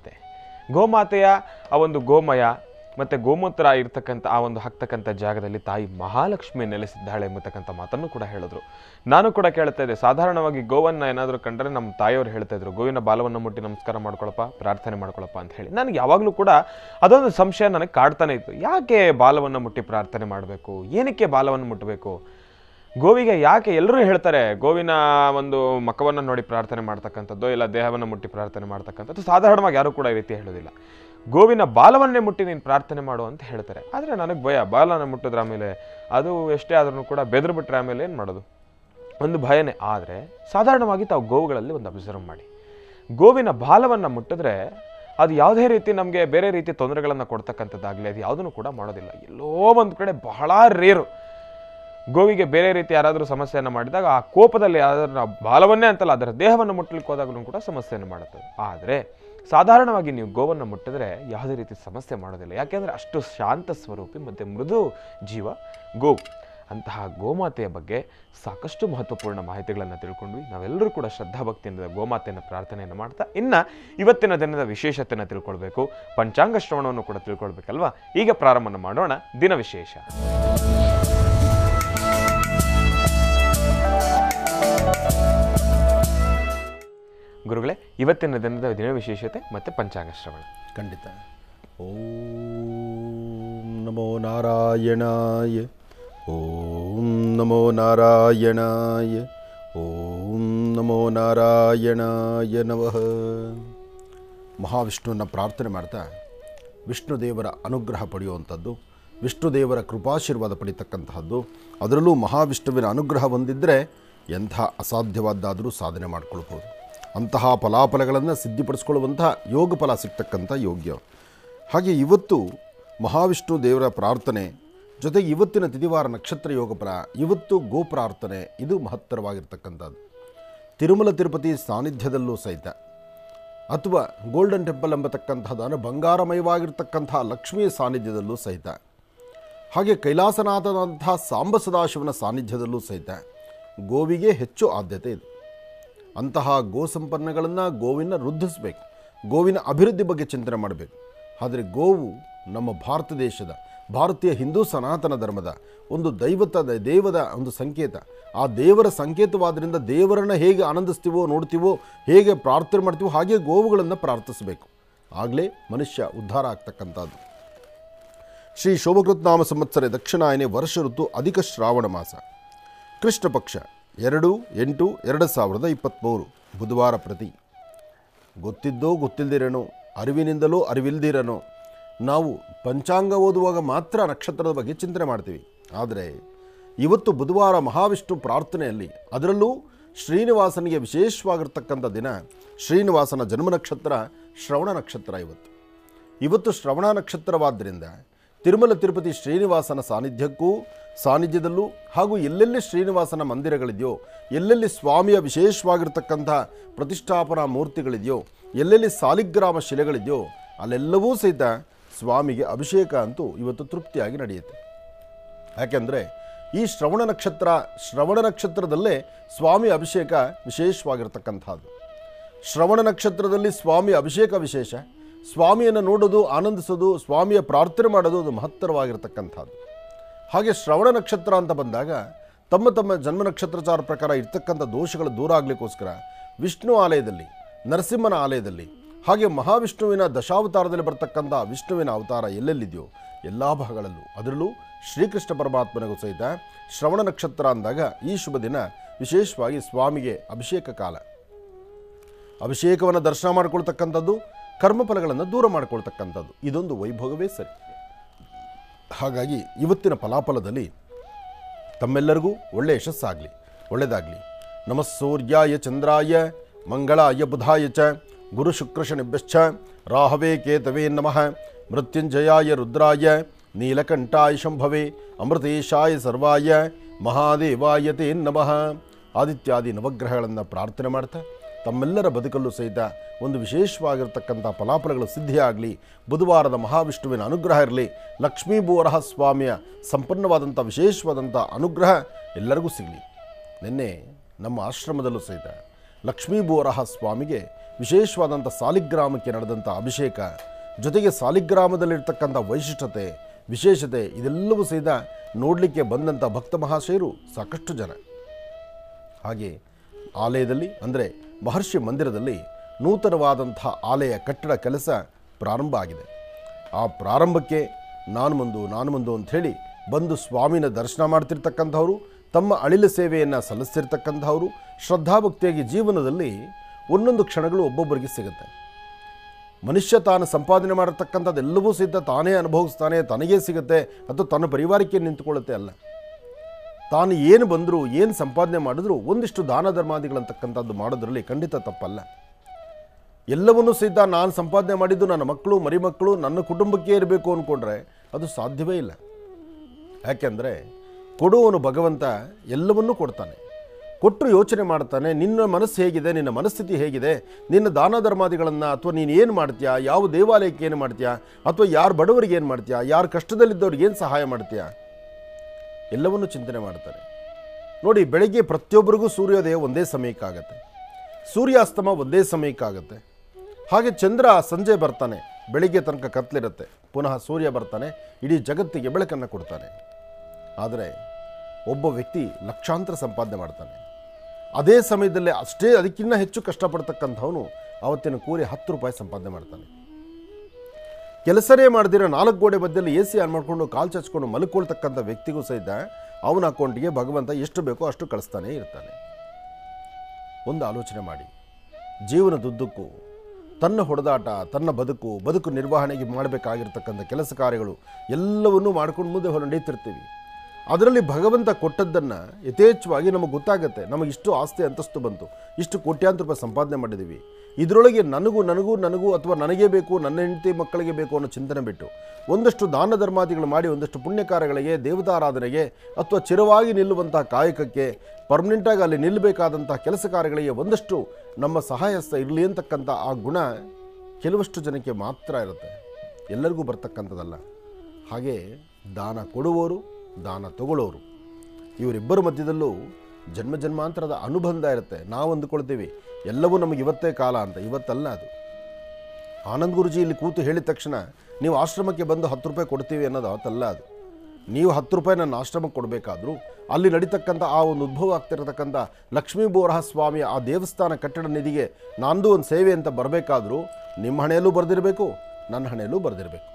ಗೋಮಾತೆಯ ಆ ಒಂದು ಗೋಮಯ ಮತ್ತು ಗೋಮೂತ್ರ ಇರ್ತಕ್ಕಂಥ ಆ ಒಂದು ಹಾಕ್ತಕ್ಕಂಥ ಜಾಗದಲ್ಲಿ ತಾಯಿ ಮಹಾಲಕ್ಷ್ಮಿ ನೆಲೆಸಿದ್ದಾಳೆ ಎಂಬತಕ್ಕಂಥ ಮಾತನ್ನು ಕೂಡ ಹೇಳಿದ್ರು. ನಾನು ಕೂಡ ಕೇಳ್ತಾ ಇದ್ದೆ, ಸಾಧಾರಣವಾಗಿ ಗೋವನ್ನು ಏನಾದರೂ ಕಂಡ್ರೆ ನಮ್ಮ ತಾಯಿಯವರು ಹೇಳ್ತಾ ಇದ್ರು, ಗೋವಿನ ಬಾಲವನ್ನು ಮುಟ್ಟಿ ನಮಸ್ಕಾರ ಮಾಡ್ಕೊಳಪ್ಪ, ಪ್ರಾರ್ಥನೆ ಮಾಡ್ಕೊಳಪ್ಪ ಅಂತ ಹೇಳಿ. ನನಗೆ ಯಾವಾಗಲೂ ಕೂಡ ಅದೊಂದು ಸಂಶಯ ನನಗೆ ಕಾಡ್ತಾನೆ ಇತ್ತು. ಯಾಕೆ ಬಾಲವನ್ನು ಮುಟ್ಟಿ ಪ್ರಾರ್ಥನೆ ಮಾಡಬೇಕು, ಏನಕ್ಕೆ ಬಾಲವನ್ನು ಮುಟ್ಟಬೇಕು, ಗೋವಿಗೆ ಯಾಕೆ? ಎಲ್ಲರೂ ಹೇಳ್ತಾರೆ ಗೋವಿನ ಒಂದು ಮಖವನ್ನು ನೋಡಿ ಪ್ರಾರ್ಥನೆ ಮಾಡ್ತಕ್ಕಂಥದ್ದು, ಇಲ್ಲ ದೇಹವನ್ನು ಮುಟ್ಟಿ ಪ್ರಾರ್ಥನೆ ಮಾಡ್ತಕ್ಕಂಥದ್ದು. ಸಾಧಾರಣವಾಗಿ ಯಾರೂ ಕೂಡ ಈ ರೀತಿ ಹೇಳೋದಿಲ್ಲ. ಗೋವಿನ ಬಾಲವನ್ನೇ ಮುಟ್ಟಿ ನೀನು ಪ್ರಾರ್ಥನೆ ಮಾಡು ಅಂತ ಹೇಳ್ತಾರೆ. ಆದರೆ ನನಗೆ ಭಯ, ಬಾಲನ ಮುಟ್ಟಿದ್ರೆ ಆಮೇಲೆ ಅದು ಎಷ್ಟೇ ಆದ್ರೂ ಕೂಡ ಬೆದರು ಬಿಟ್ಟರೆ ಆಮೇಲೆ ಏನು ಮಾಡೋದು, ಒಂದು ಭಯನೇ. ಆದರೆ ಸಾಧಾರಣವಾಗಿ ತಾವು ಗೋವುಗಳಲ್ಲಿ ಒಂದು ಅಬ್ಸರ್ವ್ ಮಾಡಿ, ಗೋವಿನ ಬಾಲವನ್ನು ಮುಟ್ಟಿದ್ರೆ ಅದು ಯಾವುದೇ ರೀತಿ ನಮಗೆ ಬೇರೆ ರೀತಿ ತೊಂದರೆಗಳನ್ನು ಕೊಡ್ತಕ್ಕಂಥದ್ದಾಗಲಿ ಅದು ಯಾವುದನ್ನು ಕೂಡ ಮಾಡೋದಿಲ್ಲ. ಎಲ್ಲೋ ಒಂದು ಕಡೆ ಬಹಳ ರೇರು ಗೋವಿಗೆ ಬೇರೆ ರೀತಿ ಯಾರಾದರೂ ಸಮಸ್ಯೆಯನ್ನು ಮಾಡಿದಾಗ ಆ ಕೋಪದಲ್ಲಿ ಅದರ ಬಾಲವನ್ನೇ ಅಂತಲ್ಲ ಅದರ ದೇಹವನ್ನು ಮುಟ್ಟಲಿಕ್ಕೆ ಹೋದಾಗಲೂ ಕೂಡ ಸಮಸ್ಯೆಯನ್ನು ಮಾಡುತ್ತದೆ. ಆದರೆ ಸಾಧಾರಣವಾಗಿ ನೀವು ಗೋವನ್ನು ಮುಟ್ಟಿದ್ರೆ ಯಾವುದೇ ರೀತಿ ಸಮಸ್ಯೆ ಮಾಡೋದಿಲ್ಲ. ಯಾಕೆಂದರೆ ಅಷ್ಟು ಶಾಂತ ಸ್ವರೂಪಿ ಮತ್ತು ಮೃದು ಜೀವ ಗೋವು. ಅಂತಹ ಗೋಮಾತೆಯ ಬಗ್ಗೆ ಸಾಕಷ್ಟು ಮಹತ್ವಪೂರ್ಣ ಮಾಹಿತಿಗಳನ್ನು ತಿಳ್ಕೊಂಡ್ವಿ. ನಾವೆಲ್ಲರೂ ಕೂಡ ಶ್ರದ್ಧಾಭಕ್ತಿಯಿಂದ ಗೋಮಾತೆಯನ್ನು ಪ್ರಾರ್ಥನೆಯನ್ನು ಮಾಡ್ತಾ ಇನ್ನು ಇವತ್ತಿನ ದಿನದ ವಿಶೇಷತೆಯನ್ನು ತಿಳ್ಕೊಳ್ಬೇಕು, ಪಂಚಾಂಗ ಶ್ರವಣವನ್ನು ಕೂಡ ತಿಳ್ಕೊಳ್ಬೇಕಲ್ವಾ. ಈಗ ಪ್ರಾರಂಭ ಮಾಡೋಣ ದಿನ ವಿಶೇಷ. ಗುರುಗಳೇ, ಇವತ್ತಿನ ದಿನದ ದಿನ ವಿಶೇಷತೆ ಮತ್ತು ಪಂಚಾಂಗ ಶ್ರವಣ. ಖಂಡಿತ. ಓಂ ನಮೋ ನಾರಾಯಣಾಯ. ಓಂ ನಮೋ ನಾರಾಯಣಾಯ. ಓಂ ನಮೋ ನಾರಾಯಣಾಯ ನಮಃ. ಮಹಾವಿಷ್ಣುವನ್ನ ಪ್ರಾರ್ಥನೆ ಮಾಡ್ತಾ ವಿಷ್ಣುದೇವರ ಅನುಗ್ರಹ ಪಡೆಯುವಂಥದ್ದು, ವಿಷ್ಣುದೇವರ ಕೃಪಾಶೀರ್ವಾದ ಪಡಿತಕ್ಕಂತಹದ್ದು. ಅದರಲ್ಲೂ ಮಹಾವಿಷ್ಣುವಿನ ಅನುಗ್ರಹ ಹೊಂದಿದ್ದರೆ ಎಂಥ ಅಸಾಧ್ಯವಾದ್ದಾದರೂ ಸಾಧನೆ ಮಾಡಿಕೊಳ್ಬೋದು. ಅಂತಹ ಫಲಾಫಲಗಳನ್ನು ಸಿದ್ಧಿಪಡಿಸ್ಕೊಳ್ಳುವಂತಹ ಯೋಗ ಫಲ ಸಿಗ್ತಕ್ಕಂಥ ಯೋಗ್ಯ. ಹಾಗೆ ಇವತ್ತು ಮಹಾವಿಷ್ಣು ದೇವರ ಪ್ರಾರ್ಥನೆ ಜೊತೆಗೆ ಇವತ್ತಿನ ತಿಥಿವಾರ ನಕ್ಷತ್ರ ಯೋಗ ಫಲ, ಇವತ್ತು ಗೋಪ್ರಾರ್ಥನೆ, ಇದು ಮಹತ್ತರವಾಗಿರ್ತಕ್ಕಂಥದ್ದು. ತಿರುಮಲ ತಿರುಪತಿ ಸಾನ್ನಿಧ್ಯದಲ್ಲೂ ಸಹಿತ ಅಥವಾ ಗೋಲ್ಡನ್ ಟೆಂಪಲ್ ಎಂಬತಕ್ಕಂಥದ್ದು ಅಂದರೆ ಬಂಗಾರಮಯವಾಗಿರ್ತಕ್ಕಂಥ ಲಕ್ಷ್ಮಿಯ ಸಾನ್ನಿಧ್ಯದಲ್ಲೂ ಸಹಿತ, ಹಾಗೆ ಕೈಲಾಸನಾಥದಂತಹ ಸಾಂಬ ಸದಾಶಿವನ ಸಾನ್ನಿಧ್ಯದಲ್ಲೂ ಸಹಿತ ಗೋವಿಗೆ ಹೆಚ್ಚು ಆದ್ಯತೆ ಇದೆ. ಅಂತಹ ಗೋ ಸಂಪನ್ನಗಳನ್ನು ಗೋವಿನ ವೃದ್ಧಿಸಬೇಕು, ಗೋವಿನ ಅಭಿವೃದ್ಧಿ ಬಗ್ಗೆ ಚಿಂತನೆ ಮಾಡಬೇಕು. ಆದರೆ ಗೋವು ನಮ್ಮ ಭಾರತ ದೇಶದ ಭಾರತೀಯ ಹಿಂದೂ ಸನಾತನ ಧರ್ಮದ ಒಂದು ದೇವದ ಒಂದು ಸಂಕೇತ. ಆ ದೇವರ ಸಂಕೇತವಾದ್ದರಿಂದ ದೇವರನ್ನು ಹೇಗೆ ಆನಂದಿಸ್ತೀವೋ ನೋಡ್ತೀವೋ, ಹೇಗೆ ಪ್ರಾರ್ಥನೆ ಮಾಡ್ತೀವೋ ಹಾಗೆ ಗೋವುಗಳನ್ನು ಪ್ರಾರ್ಥಿಸಬೇಕು. ಆಗಲೇ ಮನುಷ್ಯ ಉದ್ಧಾರ ಆಗ್ತಕ್ಕಂಥದ್ದು. ಶ್ರೀ ಶೋಭಕೃತ್ ನಾಮ ಸಂವತ್ಸರ ದಕ್ಷಿಣಾಯನೆ ವರ್ಷ ಋತು ಅಧಿಕ ಶ್ರಾವಣ ಮಾಸ, ಕೃಷ್ಣ ಪಕ್ಷ 2/8/2023 ಬುಧವಾರ ಪ್ರತಿ. ಗೊತ್ತಿದ್ದೋ ಗೊತ್ತಿಲ್ಲದಿರೋನೋ, ಅರಿವಿನಿಂದಲೋ ಅರಿವಿಲ್ದಿರೋನೋ ನಾವು ಪಂಚಾಂಗ ಓದುವಾಗ ಮಾತ್ರ ನಕ್ಷತ್ರದ ಬಗ್ಗೆ ಚಿಂತನೆ ಮಾಡ್ತೀವಿ. ಆದರೆ ಇವತ್ತು ಬುಧವಾರ ಮಹಾವಿಷ್ಣು ಪ್ರಾರ್ಥನೆಯಲ್ಲಿ, ಅದರಲ್ಲೂ ಶ್ರೀನಿವಾಸನಿಗೆ ವಿಶೇಷವಾಗಿರ್ತಕ್ಕಂಥ ದಿನ. ಶ್ರೀನಿವಾಸನ ಜನ್ಮ ನಕ್ಷತ್ರ ಶ್ರವಣ ನಕ್ಷತ್ರ. ಇವತ್ತು ಶ್ರವಣ ನಕ್ಷತ್ರವಾದ್ದರಿಂದ ತಿರುಮಲ ತಿರುಪತಿ ಶ್ರೀನಿವಾಸನ ಸಾನ್ನಿಧ್ಯದಲ್ಲೂ ಹಾಗೂ ಎಲ್ಲೆಲ್ಲಿ ಶ್ರೀನಿವಾಸನ ಮಂದಿರಗಳಿದೆಯೋ, ಎಲ್ಲೆಲ್ಲಿ ಸ್ವಾಮಿಯ ವಿಶೇಷವಾಗಿರ್ತಕ್ಕಂಥ ಪ್ರತಿಷ್ಠಾಪನಾ ಮೂರ್ತಿಗಳಿದೆಯೋ, ಎಲ್ಲೆಲ್ಲಿ ಸಾಲಿಗ್ರಾಮ ಶಿಲೆಗಳಿದೆಯೋ ಅಲ್ಲೆಲ್ಲವೂ ಸಹಿತ ಸ್ವಾಮಿಗೆ ಅಭಿಷೇಕ ಅಂತೂ ಇವತ್ತು ತೃಪ್ತಿಯಾಗಿ ನಡೆಯುತ್ತೆ. ಯಾಕೆಂದರೆ ಈ ಶ್ರವಣ ನಕ್ಷತ್ರದಲ್ಲೇ ಸ್ವಾಮಿ ಅಭಿಷೇಕ ವಿಶೇಷವಾಗಿರ್ತಕ್ಕಂಥದ್ದು. ಶ್ರವಣ ನಕ್ಷತ್ರದಲ್ಲಿ ಸ್ವಾಮಿ ಅಭಿಷೇಕ ವಿಶೇಷ. ಸ್ವಾಮಿಯನ್ನು ನೋಡೋದು, ಆನಂದಿಸೋದು, ಸ್ವಾಮಿಯ ಪ್ರಾರ್ಥನೆ ಮಾಡೋದು ಅದು ಮಹತ್ತರವಾಗಿರ್ತಕ್ಕಂಥದ್ದು. ಹಾಗೆ ಶ್ರವಣ ನಕ್ಷತ್ರ ಅಂತ ಬಂದಾಗ ತಮ್ಮ ತಮ್ಮ ಜನ್ಮ ನಕ್ಷತ್ರಚಾರ ಪ್ರಕಾರ ಇರ್ತಕ್ಕಂಥ ದೋಷಗಳು ದೂರ ಆಗಲಿಕ್ಕೋಸ್ಕರ ವಿಷ್ಣು ಆಲಯದಲ್ಲಿ, ನರಸಿಂಹನ ಆಲಯದಲ್ಲಿ, ಹಾಗೆ ಮಹಾವಿಷ್ಣುವಿನ ದಶಾವತಾರದಲ್ಲಿ ಬರ್ತಕ್ಕಂಥ ವಿಷ್ಣುವಿನ ಅವತಾರ ಎಲ್ಲೆಲ್ಲಿದೆಯೋ ಎಲ್ಲ ಭಾಗಗಳಲ್ಲೂ, ಅದರಲ್ಲೂ ಶ್ರೀಕೃಷ್ಣ ಪರಮಾತ್ಮನಿಗೂ ಸಹಿತ ಶ್ರವಣ ನಕ್ಷತ್ರ ಅಂದಾಗ ಈ ಶುಭ ದಿನ ವಿಶೇಷವಾಗಿ ಸ್ವಾಮಿಗೆ ಅಭಿಷೇಕ ಕಾಲ. ಅಭಿಷೇಕವನ್ನು ದರ್ಶನ ಮಾಡಿಕೊಳ್ತಕ್ಕಂಥದ್ದು, ಕರ್ಮಫಲಗಳನ್ನು ದೂರ ಮಾಡಿಕೊಳ್ತಕ್ಕಂಥದ್ದು, ಇದೊಂದು ವೈಭೋಗವೇ ಸರಿ. ಹಾಗಾಗಿ ಇವತ್ತಿನ ಫಲಾಫಲದಲ್ಲಿ ತಮ್ಮೆಲ್ಲರಿಗೂ ಒಳ್ಳೆಯ ಯಶಸ್ಸಾಗಲಿ, ಒಳ್ಳೆಯದಾಗಲಿ. ನಮಃ ಸೂರ್ಯಾಯ ಚಂದ್ರಾಯ ಮಂಗಳಾಯ ಬುಧಾಯ ಚ ಗುರು ಶುಕ್ರ ಶನಿಭ್ಯಶ್ಚ ರಾಹವೇ ಕೇತವೇ ನಮಃ. ಮೃತ್ಯುಂಜಯಾಯ ರುದ್ರಾಯ ನೀಲಕಂಠಾಯ ಶಂಭವೇ ಅಮೃತೇಶಾಯ ಸರ್ವಾಯ ಮಹಾದೇವಾಯ ತೇ ನಮಃ. ಆದಿತ್ಯಾದಿ ನವಗ್ರಹಗಳನ್ನು ಪ್ರಾರ್ಥನೆ ಮಾಡ್ತಾ ತಮ್ಮೆಲ್ಲರ ಬದುಕಲ್ಲೂ ಸಹಿತ ಒಂದು ವಿಶೇಷವಾಗಿರ್ತಕ್ಕಂಥ ಫಲಾಫಲಗಳು ಸಿದ್ಧಿಯಾಗಲಿ. ಬುಧವಾರದ ಮಹಾವಿಷ್ಣುವಿನ ಅನುಗ್ರಹ ಇರಲಿ. ಲಕ್ಷ್ಮೀ ಭೂವರಹ ಸ್ವಾಮಿಯ ಸಂಪನ್ನವಾದಂಥ ವಿಶೇಷವಾದಂಥ ಅನುಗ್ರಹ ಎಲ್ಲರಿಗೂ ಸಿಗಲಿ. ನಿನ್ನೆ ನಮ್ಮ ಆಶ್ರಮದಲ್ಲೂ ಸಹಿತ ಲಕ್ಷ್ಮೀ ಭೂವರಹ ಸ್ವಾಮಿಗೆ ವಿಶೇಷವಾದಂಥ ಸಾಲಿಗ್ರಾಮಕ್ಕೆ ನಡೆದಂಥ ಅಭಿಷೇಕ, ಜೊತೆಗೆ ಸಾಲಿಗ್ರಾಮದಲ್ಲಿರ್ತಕ್ಕಂಥ ವೈಶಿಷ್ಟ್ಯತೆ, ವಿಶೇಷತೆ ಇದೆಲ್ಲವೂ ಸಹಿತ ನೋಡಲಿಕ್ಕೆ ಬಂದಂಥ ಭಕ್ತ ಮಹಾಶಯರು ಸಾಕಷ್ಟು ಜನ. ಹಾಗೆ ಆಲಯದಲ್ಲಿ ಅಂದರೆ ಮಹರ್ಷಿ ಮಂದಿರದಲ್ಲಿ ನೂತನವಾದಂಥ ಆಲಯ ಕಟ್ಟಡ ಕೆಲಸ ಪ್ರಾರಂಭ ಆಗಿದೆ. ಆ ಪ್ರಾರಂಭಕ್ಕೆ ನಾನು ಮುಂದು ಅಂಥೇಳಿ ಬಂದು ಸ್ವಾಮಿನ ದರ್ಶನ ಮಾಡ್ತಿರ್ತಕ್ಕಂಥವರು, ತಮ್ಮ ಅಳಿಲು ಸೇವೆಯನ್ನು ಸಲ್ಲಿಸ್ತಿರ್ತಕ್ಕಂಥವರು, ಶ್ರದ್ಧಾಭಕ್ತಿಯಾಗಿ ಜೀವನದಲ್ಲಿ ಒಂದೊಂದು ಕ್ಷಣಗಳು ಒಬ್ಬೊಬ್ಬರಿಗೆ ಸಿಗುತ್ತೆ. ಮನುಷ್ಯ ತಾನು ಸಂಪಾದನೆ ಮಾಡಿರ್ತಕ್ಕಂಥದ್ದು ಎಲ್ಲವೂ ಸಹಿತ ತಾನೇ ಅನುಭವಿಸ್ತಾನೆ, ತನಗೇ ಸಿಗುತ್ತೆ, ಅಥವಾ ತನ್ನ ಪರಿವಾರಕ್ಕೆ ನಿಂತುಕೊಳ್ಳುತ್ತೆ ಅಲ್ಲ. ತಾನು ಏನು ಬಂದರೂ, ಏನು ಸಂಪಾದನೆ ಮಾಡಿದ್ರು ಒಂದಿಷ್ಟು ದಾನ ಧರ್ಮಾದಿಗಳಂತಕ್ಕಂಥದ್ದು ಮಾಡೋದ್ರಲ್ಲಿ ಖಂಡಿತ ತಪ್ಪಲ್ಲ. ಎಲ್ಲವನ್ನೂ ಸಹಿತ ನಾನು ಸಂಪಾದನೆ ಮಾಡಿದ್ದು ನನ್ನ ಮಕ್ಕಳು, ಮರಿಮಕ್ಕಳು, ನನ್ನ ಕುಟುಂಬಕ್ಕೆ ಇರಬೇಕು ಅಂದ್ಕೊಂಡ್ರೆ ಅದು ಸಾಧ್ಯವೇ ಇಲ್ಲ. ಯಾಕೆಂದರೆ ಕೊಡುವವನು ಭಗವಂತ ಎಲ್ಲವನ್ನೂ ಕೊಡ್ತಾನೆ. ಕೊಟ್ಟರು ಯೋಚನೆ ಮಾಡ್ತಾನೆ, ನಿನ್ನ ಮನಸ್ಸು ಹೇಗಿದೆ, ನಿನ್ನ ಮನಸ್ಥಿತಿ ಹೇಗಿದೆ, ನಿನ್ನ ದಾನ ಧರ್ಮಾದಿಗಳನ್ನು ಅಥವಾ ನೀನು ಏನು ಮಾಡ್ತೀಯಾ, ಯಾವ ದೇವಾಲಯಕ್ಕೆ ಏನು ಮಾಡ್ತೀಯಾ, ಅಥವಾ ಯಾರು ಬಡವರಿಗೆ ಏನು ಮಾಡ್ತೀಯಾ, ಯಾರು ಕಷ್ಟದಲ್ಲಿದ್ದವ್ರಿಗೆ ಏನು ಸಹಾಯ ಮಾಡ್ತೀಯಾ, ಎಲ್ಲವನ್ನೂ ಚಿಂತನೆ ಮಾಡ್ತಾರೆ. ನೋಡಿ, ಬೆಳಗ್ಗೆ ಪ್ರತಿಯೊಬ್ಬರಿಗೂ ಸೂರ್ಯೋದಯ ಒಂದೇ ಸಮಯಕ್ಕಾಗತ್ತೆ, ಸೂರ್ಯಾಸ್ತಮ ಒಂದೇ ಸಮಯಕ್ಕಾಗತ್ತೆ. ಹಾಗೆ ಚಂದ್ರ ಸಂಜೆ ಬರ್ತಾನೆ, ಬೆಳಿಗ್ಗೆ ತನಕ ಕತ್ತಲಿರುತ್ತೆ, ಪುನಃ ಸೂರ್ಯ ಬರ್ತಾನೆ, ಇಡೀ ಜಗತ್ತಿಗೆ ಬೆಳಕನ್ನು ಕೊಡ್ತಾನೆ. ಆದರೆ ಒಬ್ಬ ವ್ಯಕ್ತಿ ಲಕ್ಷಾಂತರ ಸಂಪಾದನೆ ಮಾಡ್ತಾನೆ, ಅದೇ ಸಮಯದಲ್ಲೇ ಅಷ್ಟೇ ಅದಕ್ಕಿಂತ ಹೆಚ್ಚು ಕಷ್ಟಪಡ್ತಕ್ಕಂಥವನು ಅವತ್ತಿನ ಕೂಲಿ 10 ರೂಪಾಯಿ ಸಂಪಾದನೆ ಮಾಡ್ತಾನೆ. ಕೆಲಸನೇ ಮಾಡ್ದಿರೋ 4 ಗೋಡೆ ಮಧ್ಯದಲ್ಲಿ AC ಆನ್ ಮಾಡಿಕೊಂಡು ಕಾಲು ಚಚ್ಕೊಂಡು ಮಲ್ಕೊಳ್ತಕ್ಕಂಥ ವ್ಯಕ್ತಿಗೂ ಸಹಿತ ಅವನ ಅಕೌಂಟಿಗೆ ಭಗವಂತ ಎಷ್ಟು ಬೇಕೋ ಅಷ್ಟು ಕಳಿಸ್ತಾನೆ ಇರ್ತಾನೆ. ಒಂದು ಆಲೋಚನೆ ಮಾಡಿ, ಜೀವನದುದ್ದಕ್ಕೂ ತನ್ನ ಹೊಡೆದಾಟ, ತನ್ನ ಬದುಕು ನಿರ್ವಹಣೆಗೆ ಮಾಡಬೇಕಾಗಿರ್ತಕ್ಕಂಥ ಕೆಲಸ ಕಾರ್ಯಗಳು ಎಲ್ಲವನ್ನೂ ಮಾಡ್ಕೊಂಡು ಮುಂದೆ ನಡೀತಿರ್ತೀವಿ. ಅದರಲ್ಲಿ ಭಗವಂತ ಕೊಟ್ಟದ್ದನ್ನು ಯಥೇಚ್ಛವಾಗಿ ನಮಗೆ ಗೊತ್ತಾಗುತ್ತೆ. ನಮಗಿಷ್ಟು ಆಸ್ತಿ ಅಂತಸ್ತು ಬಂತು, ಇಷ್ಟು ಕೋಟ್ಯಾಂತರ ರೂಪಾಯಿ ಸಂಪಾದನೆ ಮಾಡಿದ್ದೀವಿ, ಇದರೊಳಗೆ ನನಗೂ ಅಥವಾ ನನಗೇ ಬೇಕು, ನನ್ನ ಹೆಂಡತಿ ಮಕ್ಕಳಿಗೆ ಬೇಕು ಅನ್ನೋ ಚಿಂತನೆ ಬಿಟ್ಟು ಒಂದಷ್ಟು ದಾನ ಧರ್ಮಾದಿಗಳು ಮಾಡಿ ಒಂದಷ್ಟು ಪುಣ್ಯ ಕಾರ್ಯಗಳಿಗೆ, ದೇವತಾರಾಧನೆಗೆ ಅಥವಾ ಚಿರವಾಗಿ ನಿಲ್ಲುವಂತಹ ಕಾಯಕಕ್ಕೆ, ಪರ್ಮನೆಂಟಾಗಿ ಅಲ್ಲಿ ನಿಲ್ಲಬೇಕಾದಂಥ ಕೆಲಸ ಕಾರ್ಯಗಳಿಗೆ ಒಂದಷ್ಟು ನಮ್ಮ ಸಹಾಯಸ್ಥ ಇರಲಿ ಅಂತಕ್ಕಂಥ ಆ ಗುಣ ಕೆಲವಷ್ಟು ಜನಕ್ಕೆ ಮಾತ್ರ ಇರುತ್ತೆ, ಎಲ್ಲರಿಗೂ ಬರ್ತಕ್ಕಂಥದ್ದಲ್ಲ. ಹಾಗೆ ದಾನ ಕೊಡುವವರು, ದಾನ ತಗೊಳ್ಳೋರು, ಇವರಿಬ್ಬರ ಮಧ್ಯದಲ್ಲೂ ಜನ್ಮಾಂತರದ ಅನುಬಂಧ ಇರುತ್ತೆ. ನಾವು ಅಂದುಕೊಳ್ತೀವಿ ಎಲ್ಲವೂ ನಮಗೆ ಇವತ್ತೇ ಕಾಲ ಅಂತ. ಇವತ್ತಲ್ಲ ಅದು. ಆನಂದ್ ಗುರುಜಿ ಇಲ್ಲಿ ಕೂತು ಹೇಳಿದ ತಕ್ಷಣ ನೀವು ಆಶ್ರಮಕ್ಕೆ ಬಂದು 10 ರೂಪಾಯಿ ಕೊಡ್ತೀವಿ ಅನ್ನೋದು ಅವತ್ತಲ್ಲ. ಅದು ನೀವು 10 ರೂಪಾಯಿ ನನ್ನ ಆಶ್ರಮಕ್ಕೆ ಕೊಡಬೇಕಾದ್ರೂ ಅಲ್ಲಿ ನಡೀತಕ್ಕಂಥ ಆ ಒಂದು ಉದ್ಭವ ಆಗ್ತಿರತಕ್ಕಂಥ ಲಕ್ಷ್ಮೀ ಬೋರಹ ಸ್ವಾಮಿಯ ಆ ದೇವಸ್ಥಾನ ಕಟ್ಟಡ ನಿಧಿಗೆ ನಂದು ಒಂದು ಸೇವೆ ಅಂತ ಬರಬೇಕಾದ್ರೂ ನಿಮ್ಮ ಹಣೆಯಲ್ಲೂ ಬರೆದಿರಬೇಕು, ನನ್ನ ಹಣೆಯಲ್ಲೂ ಬರೆದಿರಬೇಕು.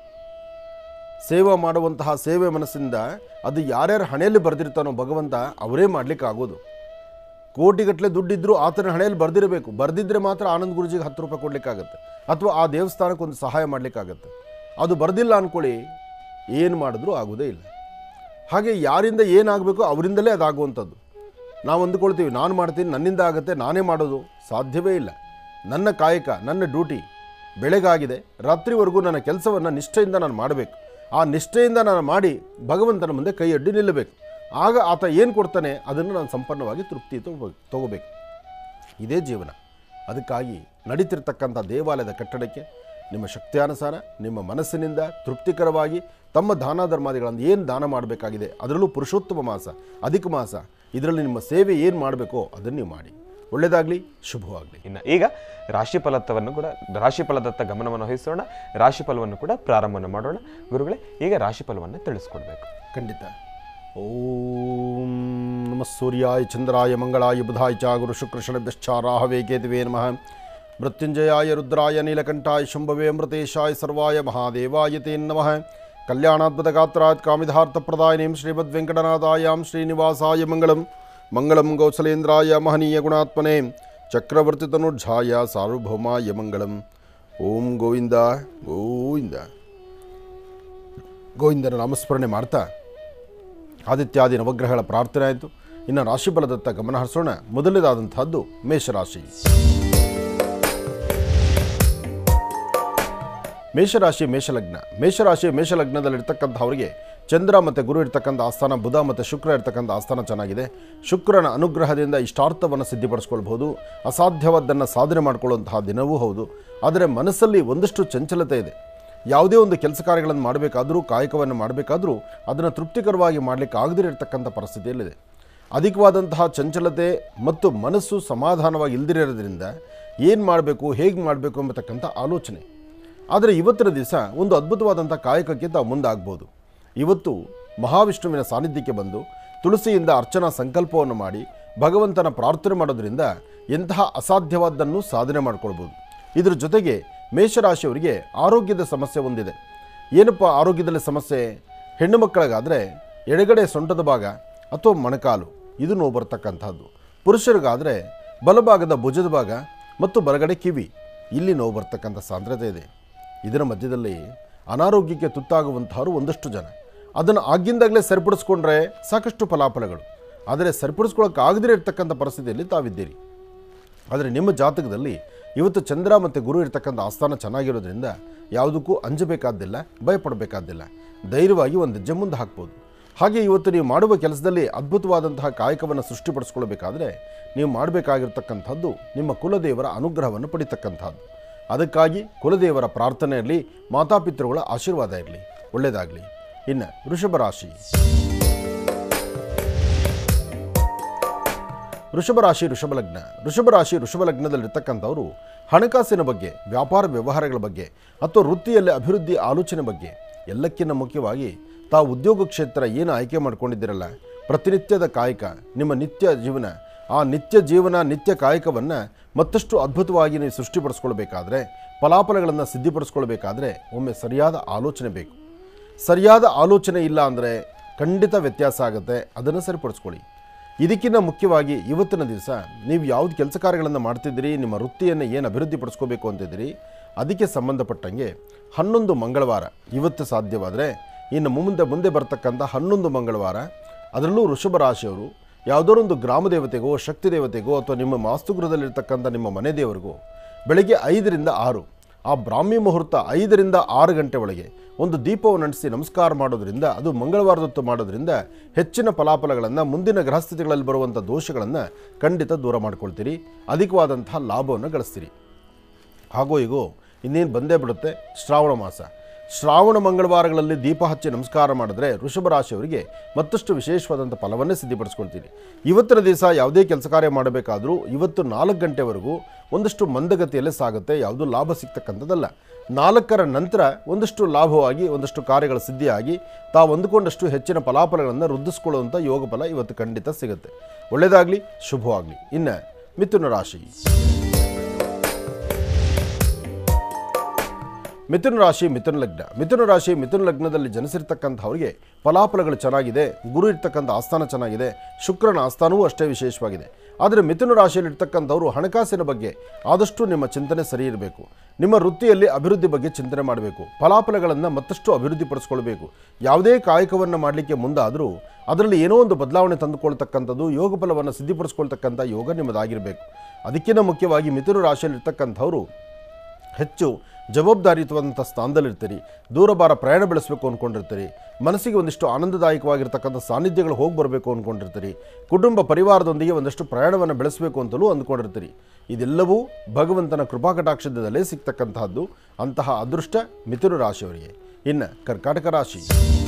ಸೇವೆ ಮಾಡುವಂತಹ ಸೇವೆ ಮನಸ್ಸಿಂದ ಅದು ಯಾರ್ಯಾರ ಹಣೆಯಲ್ಲಿ ಬರೆದಿರ್ತಾನೋ ಭಗವಂತ ಅವರೇ ಮಾಡಲಿಕ್ಕೆ ಆಗೋದು. ಕೋಟಿಗಟ್ಟಲೆ ದುಡ್ಡಿದ್ರೂ ಆತನ ಹಣೆಯಲ್ಲಿ ಬರೆದಿರಬೇಕು. ಬರೆದಿದ್ದರೆ ಮಾತ್ರ ಆನಂದ್ ಗುರುಜಿಗೆ 10 ರೂಪಾಯಿ ಕೊಡಲಿಕ್ಕಾಗತ್ತೆ, ಅಥವಾ ಆ ದೇವಸ್ಥಾನಕ್ಕೆ ಒಂದು ಸಹಾಯ ಮಾಡಲಿಕ್ಕಾಗತ್ತೆ. ಅದು ಬರೆದಿಲ್ಲ ಅಂದ್ಕೊಳ್ಳಿ, ಏನು ಮಾಡಿದ್ರೂ ಆಗೋದೇ ಇಲ್ಲ. ಹಾಗೆ ಯಾರಿಂದ ಏನಾಗಬೇಕು ಅವರಿಂದಲೇ ಅದಾಗುವಂಥದ್ದು. ನಾವು ಅಂದುಕೊಳ್ತೀವಿ ನಾನು ಮಾಡ್ತೀನಿ, ನನ್ನಿಂದ ಆಗುತ್ತೆ, ನಾನೇ ಮಾಡೋದು. ಸಾಧ್ಯವೇ ಇಲ್ಲ. ನನ್ನ ಕಾಯಕ, ನನ್ನ ಡ್ಯೂಟಿ ಬೆಳಗಾಗಿದೆ, ರಾತ್ರಿವರೆಗೂ ನನ್ನ ಕೆಲಸವನ್ನು ನಿಷ್ಠೆಯಿಂದ ನಾನು ಮಾಡಬೇಕು. ಆ ನಿಷ್ಠೆಯಿಂದ ನಾನು ಮಾಡಿ ಭಗವಂತನ ಮುಂದೆ ಕೈ ಅಡ್ಡಿ ನಿಲ್ಲಬೇಕು. ಆಗ ಆತ ಏನು ಕೊಡ್ತಾನೆ ಅದನ್ನು ನಾನು ಸಂಪನ್ನವಾಗಿ ತೃಪ್ತಿ ತಗೋಬೇಕು. ಇದೇ ಜೀವನ. ಅದಕ್ಕಾಗಿ ನಡೀತಿರ್ತಕ್ಕಂಥ ದೇವಾಲಯದ ಕಟ್ಟಡಕ್ಕೆ ನಿಮ್ಮ ಶಕ್ತಿಯಾನುಸಾರ ನಿಮ್ಮ ಮನಸ್ಸಿನಿಂದ ತೃಪ್ತಿಕರವಾಗಿ ತಮ್ಮ ದಾನ ಧರ್ಮಾದಿಗಳನ್ನು ಏನು ದಾನ ಮಾಡಬೇಕಾಗಿದೆ, ಅದರಲ್ಲೂ ಪುರುಷೋತ್ತಮ ಮಾಸ, ಅಧಿಕ ಮಾಸ, ಇದರಲ್ಲಿ ನಿಮ್ಮ ಸೇವೆ ಏನು ಮಾಡಬೇಕೋ ಅದನ್ನು ನೀವು ಮಾಡಿ. ಒಳ್ಳೆಯದಾಗಲಿ, ಶುಭವಾಗಲಿ. ಇನ್ನು ಈಗ ರಾಶಿಫಲದತ್ತ ಗಮನವನ್ನು ವಹಿಸೋಣ. ರಾಶಿಫಲವನ್ನು ಕೂಡ ಪ್ರಾರಂಭವನ್ನು ಮಾಡೋಣ. ಗುರುಗಳೇ, ಈಗ ರಾಶಿಫಲವನ್ನು ತಿಳಿಸ್ಕೊಡ್ಬೇಕು. ಖಂಡಿತ. ಓಂ ನಮಃ ಸೂರ್ಯಾಯ ಚಂದ್ರಾಯ ಮಂಗಳಾಯ ಬುಧಾಯ ಚ ಗುರು ಶುಕ್ರ ಶನಿಭ್ಯಶ್ಚ ರಾಹವೇ ಕೇತುವೇ ನಮಃ. ಮೃತ್ಯುಂಜಯಾಯ ರುದ್ರಾಯ ನೀಲಕಂಠಾಯ ಶಂಭವೇ ಅಮೃತೇಶಾಯ ಸರ್ವಾಯ ಮಹಾದೇವಾಯ ತೇ ನಮಃ. ಕಲ್ಯಾಣಾದ್ಭುತ ಗಾತ್ರಾಯ ಕಾಮಿಧಾರ್ಥಪ್ರದಾಯಿನೀಂ ಶ್ರೀಮದ್ ವೆಂಕಟನಾಥಾಯಾಂ ಶ್ರೀನಿವಾಸಾಯ ಮಂಗಳಂ. ಮಂಗಳಂ ಕೌಸಲೇಂದ್ರಾಯ ಮಹನೀಯ ಗುಣಾತ್ಮನೆ ಚಕ್ರವರ್ತಿ ತನುರ್ಜಾಯ ಸಾರ್ವಭೌಮಾಯ ಮಂಗಳಂ. ಓಂ ಗೋವಿಂದ ಗೋವಿಂದ. ಗೋವಿಂದನ ನಾಮಸ್ಮರಣೆ ಮಾಡ್ತಾ ಆದಿತ್ಯಾದಿ ನವಗ್ರಹಗಳ ಪ್ರಾರ್ಥನೆ ಆಯಿತು. ಇನ್ನು ರಾಶಿಫಲದತ್ತ ಗಮನ ಹರಿಸೋಣ. ಮೊದಲನೇದಾದಂತಹದ್ದು ಮೇಷರಾಶಿ. ಮೇಷಲಗ್ನದಲ್ಲಿರ್ತಕ್ಕಂಥವರಿಗೆ ಚಂದ್ರ ಮತ್ತು ಗುರು ಇರ್ತಕ್ಕಂಥ ಆಸ್ಥಾನ, ಬುಧ ಮತ್ತು ಶುಕ್ರ ಇರ್ತಕ್ಕಂಥ ಆಸ್ಥಾನ ಚೆನ್ನಾಗಿದೆ. ಶುಕ್ರನ ಅನುಗ್ರಹದಿಂದ ಇಷ್ಟಾರ್ಥವನ್ನು ಸಿದ್ಧಿಪಡಿಸ್ಕೊಳ್ಬಹುದು. ಅಸಾಧ್ಯವಾದ್ದನ್ನು ಸಾಧನೆ ಮಾಡಿಕೊಳ್ಳುವಂತಹ ದಿನವೂ ಹೌದು. ಆದರೆ ಮನಸ್ಸಲ್ಲಿ ಒಂದಷ್ಟು ಚಂಚಲತೆ ಇದೆ. ಯಾವುದೇ ಒಂದು ಕೆಲಸ ಕಾರ್ಯಗಳನ್ನು ಮಾಡಬೇಕಾದರೂ, ಕಾಯಕವನ್ನು ಮಾಡಬೇಕಾದರೂ ಅದನ್ನು ತೃಪ್ತಿಕರವಾಗಿ ಮಾಡಲಿಕ್ಕೆ ಆಗದಿರತಕ್ಕಂಥ ಪರಿಸ್ಥಿತಿಯಲ್ಲಿದೆ. ಅಧಿಕವಾದಂತಹ ಚಂಚಲತೆ ಮತ್ತು ಮನಸ್ಸು ಸಮಾಧಾನವಾಗಿ ಇಲ್ಲದಿರೋದ್ರಿಂದ ಏನು ಮಾಡಬೇಕು, ಹೇಗೆ ಮಾಡಬೇಕು ಎಂಬತಕ್ಕಂಥ ಆಲೋಚನೆ. ಆದರೆ ಇವತ್ತಿನ ದಿವಸ ಒಂದು ಅದ್ಭುತವಾದಂಥ ಕಾಯಕಕ್ಕೆ ತಾವು ಮುಂದಾಗ್ಬೋದು. ಇವತ್ತು ಮಹಾವಿಷ್ಣುವಿನ ಸಾನ್ನಿಧ್ಯಕ್ಕೆ ಬಂದು ತುಳಸಿಯಿಂದ ಅರ್ಚನಾ ಸಂಕಲ್ಪವನ್ನು ಮಾಡಿ ಭಗವಂತನ ಪ್ರಾರ್ಥನೆ ಮಾಡೋದ್ರಿಂದ ಎಂತಹ ಅಸಾಧ್ಯವಾದ್ದನ್ನು ಸಾಧನೆ ಮಾಡಿಕೊಳ್ಬೋದು. ಇದರ ಜೊತೆಗೆ ಮೇಷರಾಶಿಯವರಿಗೆ ಆರೋಗ್ಯದ ಸಮಸ್ಯೆ ಒಂದಿದೆ. ಏನಪ್ಪ ಆರೋಗ್ಯದಲ್ಲಿ ಸಮಸ್ಯೆ? ಹೆಣ್ಣು ಮಕ್ಕಳಿಗಾದರೆ ಎಡಗಡೆ ಸೊಂಟದ ಭಾಗ ಅಥವಾ ಮೊಣಕಾಲು ಇದು ನೋವು ಬರ್ತಕ್ಕಂಥದ್ದು. ಪುರುಷರಿಗಾದರೆ ಬಲಭಾಗದ ಭುಜದ ಭಾಗ ಮತ್ತು ಬಲಗಡೆ ಕಿವಿ ಇಲ್ಲಿ ನೋವು ಬರ್ತಕ್ಕಂಥ ಸಾಂದ್ರತೆ ಇದೆ. ಇದರ ಮಧ್ಯದಲ್ಲಿ ಅನಾರೋಗ್ಯಕ್ಕೆ ತುತ್ತಾಗುವಂತಹವರು ಒಂದಷ್ಟು ಜನ. ಅದನ್ನು ಆಗಿಂದಾಗಲೇ ಸರಿಪಡಿಸ್ಕೊಂಡ್ರೆ ಸಾಕಷ್ಟು ಫಲಾಫಲಗಳು. ಆದರೆ ಸರಿಪಡಿಸ್ಕೊಳ್ಳೋಕ್ಕಾಗದೇ ಇರತಕ್ಕಂಥ ಪರಿಸ್ಥಿತಿಯಲ್ಲಿ ತಾವಿದ್ದೀರಿ. ಆದರೆ ನಿಮ್ಮ ಜಾತಕದಲ್ಲಿ ಇವತ್ತು ಚಂದ್ರ ಮತ್ತು ಗುರು ಇರ್ತಕ್ಕಂಥ ಆಸ್ಥಾನ ಚೆನ್ನಾಗಿರೋದ್ರಿಂದ ಯಾವುದಕ್ಕೂ ಅಂಜಬೇಕಾದ್ದಿಲ್ಲ, ಭಯಪಡಬೇಕಾದ್ದಿಲ್ಲ. ಧೈರ್ಯವಾಗಿ ಒಂದು ಹೆಜ್ಜೆ ಮುಂದೆ ಹಾಕ್ಬೋದು. ಹಾಗೆ ಇವತ್ತು ನೀವು ಮಾಡುವ ಕೆಲಸದಲ್ಲಿ ಅದ್ಭುತವಾದಂತಹ ಕಾಯಕವನ್ನು ಸೃಷ್ಟಿಪಡಿಸ್ಕೊಳ್ಬೇಕಾದ್ರೆ ನೀವು ಮಾಡಬೇಕಾಗಿರ್ತಕ್ಕಂಥದ್ದು ನಿಮ್ಮ ಕುಲದೇವರ ಅನುಗ್ರಹವನ್ನು ಪಡಿತಕ್ಕಂಥದ್ದು. ಅದಕ್ಕಾಗಿ ಕುಲದೇವರ ಪ್ರಾರ್ಥನೆ ಇರಲಿ, ಮಾತಾಪಿತೃಗಳ ಆಶೀರ್ವಾದ ಇರಲಿ. ಒಳ್ಳೆಯದಾಗಲಿ. ಇನ್ನು ವೃಷಭರಾಶಿ. ವೃಷಭಲಗ್ನದಲ್ಲಿರ್ತಕ್ಕಂಥವರು ಹಣಕಾಸಿನ ಬಗ್ಗೆ, ವ್ಯಾಪಾರ ವ್ಯವಹಾರಗಳ ಬಗ್ಗೆ ಅಥವಾ ವೃತ್ತಿಯಲ್ಲಿ ಅಭಿವೃದ್ಧಿ ಆಲೋಚನೆ ಬಗ್ಗೆ, ಎಲ್ಲಕ್ಕಿಂತ ಮುಖ್ಯವಾಗಿ ತಾವು ಉದ್ಯೋಗ ಕ್ಷೇತ್ರ ಏನು ಆಯ್ಕೆ ಮಾಡ್ಕೊಂಡಿದ್ದೀರಲ್ಲ, ಪ್ರತಿನಿತ್ಯದ ಕಾಯಕ, ನಿಮ್ಮ ನಿತ್ಯ ಜೀವನ, ಆ ನಿತ್ಯ ಜೀವನ ನಿತ್ಯ ಕಾಯಕವನ್ನು ಮತ್ತಷ್ಟು ಅದ್ಭುತವಾಗಿ ನೀವು ಸೃಷ್ಟಿಪಡಿಸ್ಕೊಳ್ಬೇಕಾದ್ರೆ, ಫಲಾಫಲಗಳನ್ನು ಸಿದ್ಧಿಪಡಿಸ್ಕೊಳ್ಬೇಕಾದ್ರೆ ಒಮ್ಮೆ ಸರಿಯಾದ ಆಲೋಚನೆ ಬೇಕು. ಸರಿಯಾದ ಆಲೋಚನೆ ಇಲ್ಲ ಅಂದರೆ ಖಂಡಿತ ವ್ಯತ್ಯಾಸ ಆಗುತ್ತೆ. ಅದನ್ನು ಸರಿಪಡಿಸ್ಕೊಳ್ಳಿ. ಇದಕ್ಕಿಂತ ಮುಖ್ಯವಾಗಿ ಇವತ್ತಿನ ದಿವಸ ನೀವು ಯಾವುದು ಕೆಲಸ ಕಾರ್ಯಗಳನ್ನು ಮಾಡ್ತಿದ್ದೀರಿ, ನಿಮ್ಮ ವೃತ್ತಿಯನ್ನು ಏನು ಅಭಿವೃದ್ಧಿ ಪಡಿಸ್ಕೋಬೇಕು ಅಂತಿದ್ದೀರಿ, ಅದಕ್ಕೆ ಸಂಬಂಧಪಟ್ಟಂಗೆ 11 ಮಂಗಳವಾರ ಇವತ್ತು ಸಾಧ್ಯವಾದರೆ, ಇನ್ನು ಮುಂದೆ ಬರ್ತಕ್ಕಂಥ 11 ಮಂಗಳವಾರ, ಅದರಲ್ಲೂ ವೃಷಭ ರಾಶಿಯವರು ಯಾವುದೋ ಒಂದು ಗ್ರಾಮ ದೇವತೆಗೋ ಶಕ್ತಿ ದೇವತೆಗೋ ಅಥವಾ ನಿಮ್ಮ ವಾಸ್ತುಗೃಹದಲ್ಲಿರ್ತಕ್ಕಂಥ ನಿಮ್ಮ ಮನೆ ದೇವರಿಗೋ ಬೆಳಗ್ಗೆ 5 ರಿಂದ 6 ಆ ಬ್ರಾಹ್ಮಿ ಮುಹೂರ್ತ 5 ರಿಂದ 6 ಗಂಟೆ ಒಳಗೆ ಒಂದು ದೀಪವನ್ನು ನಡೆಸಿ ನಮಸ್ಕಾರ ಮಾಡೋದ್ರಿಂದ, ಅದು ಮಂಗಳವಾರದೊತ್ತು ಮಾಡೋದ್ರಿಂದ ಹೆಚ್ಚಿನ ಫಲಾಫಲಗಳನ್ನು, ಮುಂದಿನ ಗ್ರಹಸ್ಥಿತಿಗಳಲ್ಲಿ ಬರುವಂಥ ದೋಷಗಳನ್ನು ಖಂಡಿತ ದೂರ ಮಾಡ್ಕೊಳ್ತೀರಿ. ಅಧಿಕವಾದಂತಹ ಲಾಭವನ್ನು ಗಳಿಸ್ತೀರಿ. ಹಾಗೋ ಹೀಗೋ ಇನ್ನೇನು ಬಂದೇ ಬಿಡುತ್ತೆ ಶ್ರಾವಣ ಮಾಸ. ಶ್ರಾವಣ ಮಂಗಳವಾರಗಳಲ್ಲಿ ದೀಪ ಹಚ್ಚಿ ನಮಸ್ಕಾರ ಮಾಡಿದ್ರೆ ವೃಷಭ ರಾಶಿಯವರಿಗೆ ಮತ್ತಷ್ಟು ವಿಶೇಷವಾದಂಥ ಫಲವನ್ನೇ ಸಿದ್ಧಿಪಡಿಸ್ಕೊಳ್ತೀರಿ. ಇವತ್ತಿನ ದಿವಸ ಯಾವುದೇ ಕೆಲಸ ಕಾರ್ಯ ಮಾಡಬೇಕಾದರೂ ಇವತ್ತು 4 ಗಂಟೆವರೆಗೂ ಒಂದಷ್ಟು ಮಂದಗತಿಯಲ್ಲೇ ಸಾಗುತ್ತೆ. ಯಾವುದೂ ಲಾಭ ಸಿಗ್ತಕ್ಕಂಥದ್ದಲ್ಲ. 4ರ ನಂತರ ಒಂದಷ್ಟು ಲಾಭವಾಗಿ ಒಂದಷ್ಟು ಕಾರ್ಯಗಳ ಸಿದ್ಧಿಯಾಗಿ ತಾವು ಅಂದುಕೊಂಡಷ್ಟು ಹೆಚ್ಚಿನ ಫಲಾಫಲಗಳನ್ನು ವೃದ್ಧಿಸ್ಕೊಳ್ಳುವಂಥ ಯೋಗ ಫಲ ಇವತ್ತು ಖಂಡಿತ ಸಿಗುತ್ತೆ. ಒಳ್ಳೆಯದಾಗಲಿ, ಶುಭವಾಗಲಿ. ಇನ್ನು ಮಿಥುನ ರಾಶಿ. ಮಿಥುನ ರಾಶಿ ಮಿಥುನ ಲಗ್ನ. ಮಿಥುನ ರಾಶಿ ಮಿಥುನ ಲಗ್ನದಲ್ಲಿ ಜನಿಸಿರ್ತಕ್ಕಂಥವ್ರಿಗೆ ಫಲಾಫಲಗಳು ಚೆನ್ನಾಗಿದೆ. ಗುರು ಇರ್ತಕ್ಕಂಥ ಆಸ್ಥಾನ ಚೆನ್ನಾಗಿದೆ. ಶುಕ್ರನ ಆಸ್ಥಾನವೂ ಅಷ್ಟೇ ವಿಶೇಷವಾಗಿದೆ. ಆದರೆ ಮಿಥುನ ರಾಶಿಯಲ್ಲಿರ್ತಕ್ಕಂಥವರು ಹಣಕಾಸಿನ ಬಗ್ಗೆ ಆದಷ್ಟು ನಿಮ್ಮ ಚಿಂತನೆ ಸರಿ ಇರಬೇಕು. ನಿಮ್ಮ ವೃತ್ತಿಯಲ್ಲಿ ಅಭಿವೃದ್ಧಿ ಬಗ್ಗೆ ಚಿಂತನೆ ಮಾಡಬೇಕು. ಫಲಾಫಲಗಳನ್ನು ಮತ್ತಷ್ಟು ಅಭಿವೃದ್ಧಿಪಡಿಸ್ಕೊಳ್ಬೇಕು. ಯಾವುದೇ ಕಾಯಕವನ್ನು ಮಾಡಲಿಕ್ಕೆ ಮುಂದಾದರೂ ಅದರಲ್ಲಿ ಏನೋ ಒಂದು ಬದಲಾವಣೆ ತಂದುಕೊಳ್ತಕ್ಕಂಥದ್ದು, ಯೋಗ ಫಲವನ್ನು ಸಿದ್ಧಿಪಡಿಸ್ಕೊಳ್ತಕ್ಕಂಥ ಯೋಗ ನಿಮ್ಮದಾಗಿರಬೇಕು. ಅದಕ್ಕಿಂತ ಮುಖ್ಯವಾಗಿ ಮಿಥುನ ರಾಶಿಯಲ್ಲಿರ್ತಕ್ಕಂಥವರು ಹೆಚ್ಚು ಜವಾಬ್ದಾರಿಯುತವಾದಂಥ ಸ್ಥಾನದಲ್ಲಿರ್ತೀರಿ. ದೂರಭಾರ ಪ್ರಯಾಣ ಬೆಳೆಸಬೇಕು ಅಂದ್ಕೊಂಡಿರ್ತೀರಿ. ಮನಸ್ಸಿಗೆ ಒಂದಿಷ್ಟು ಆನಂದದಾಯಕವಾಗಿರ್ತಕ್ಕಂಥ ಸಾನ್ನಿಧ್ಯಗಳು ಹೋಗಿ ಬರಬೇಕು ಅಂದ್ಕೊಂಡಿರ್ತೀರಿ. ಕುಟುಂಬ ಪರಿವಾರದೊಂದಿಗೆ ಒಂದಷ್ಟು ಪ್ರಯಾಣವನ್ನು ಬೆಳೆಸಬೇಕು ಅಂತಲೂ ಅಂದ್ಕೊಂಡಿರ್ತೀರಿ. ಇದೆಲ್ಲವೂ ಭಗವಂತನ ಕೃಪಾಕಟಾಕ್ಷದಲ್ಲೇ ಸಿಗ್ತಕ್ಕಂತಹದ್ದು. ಅಂತಹ ಅದೃಷ್ಟ ಮಿಥುನ ರಾಶಿಯವರಿಗೆ. ಇನ್ನು ಕರ್ಕಾಟಕ ರಾಶಿ.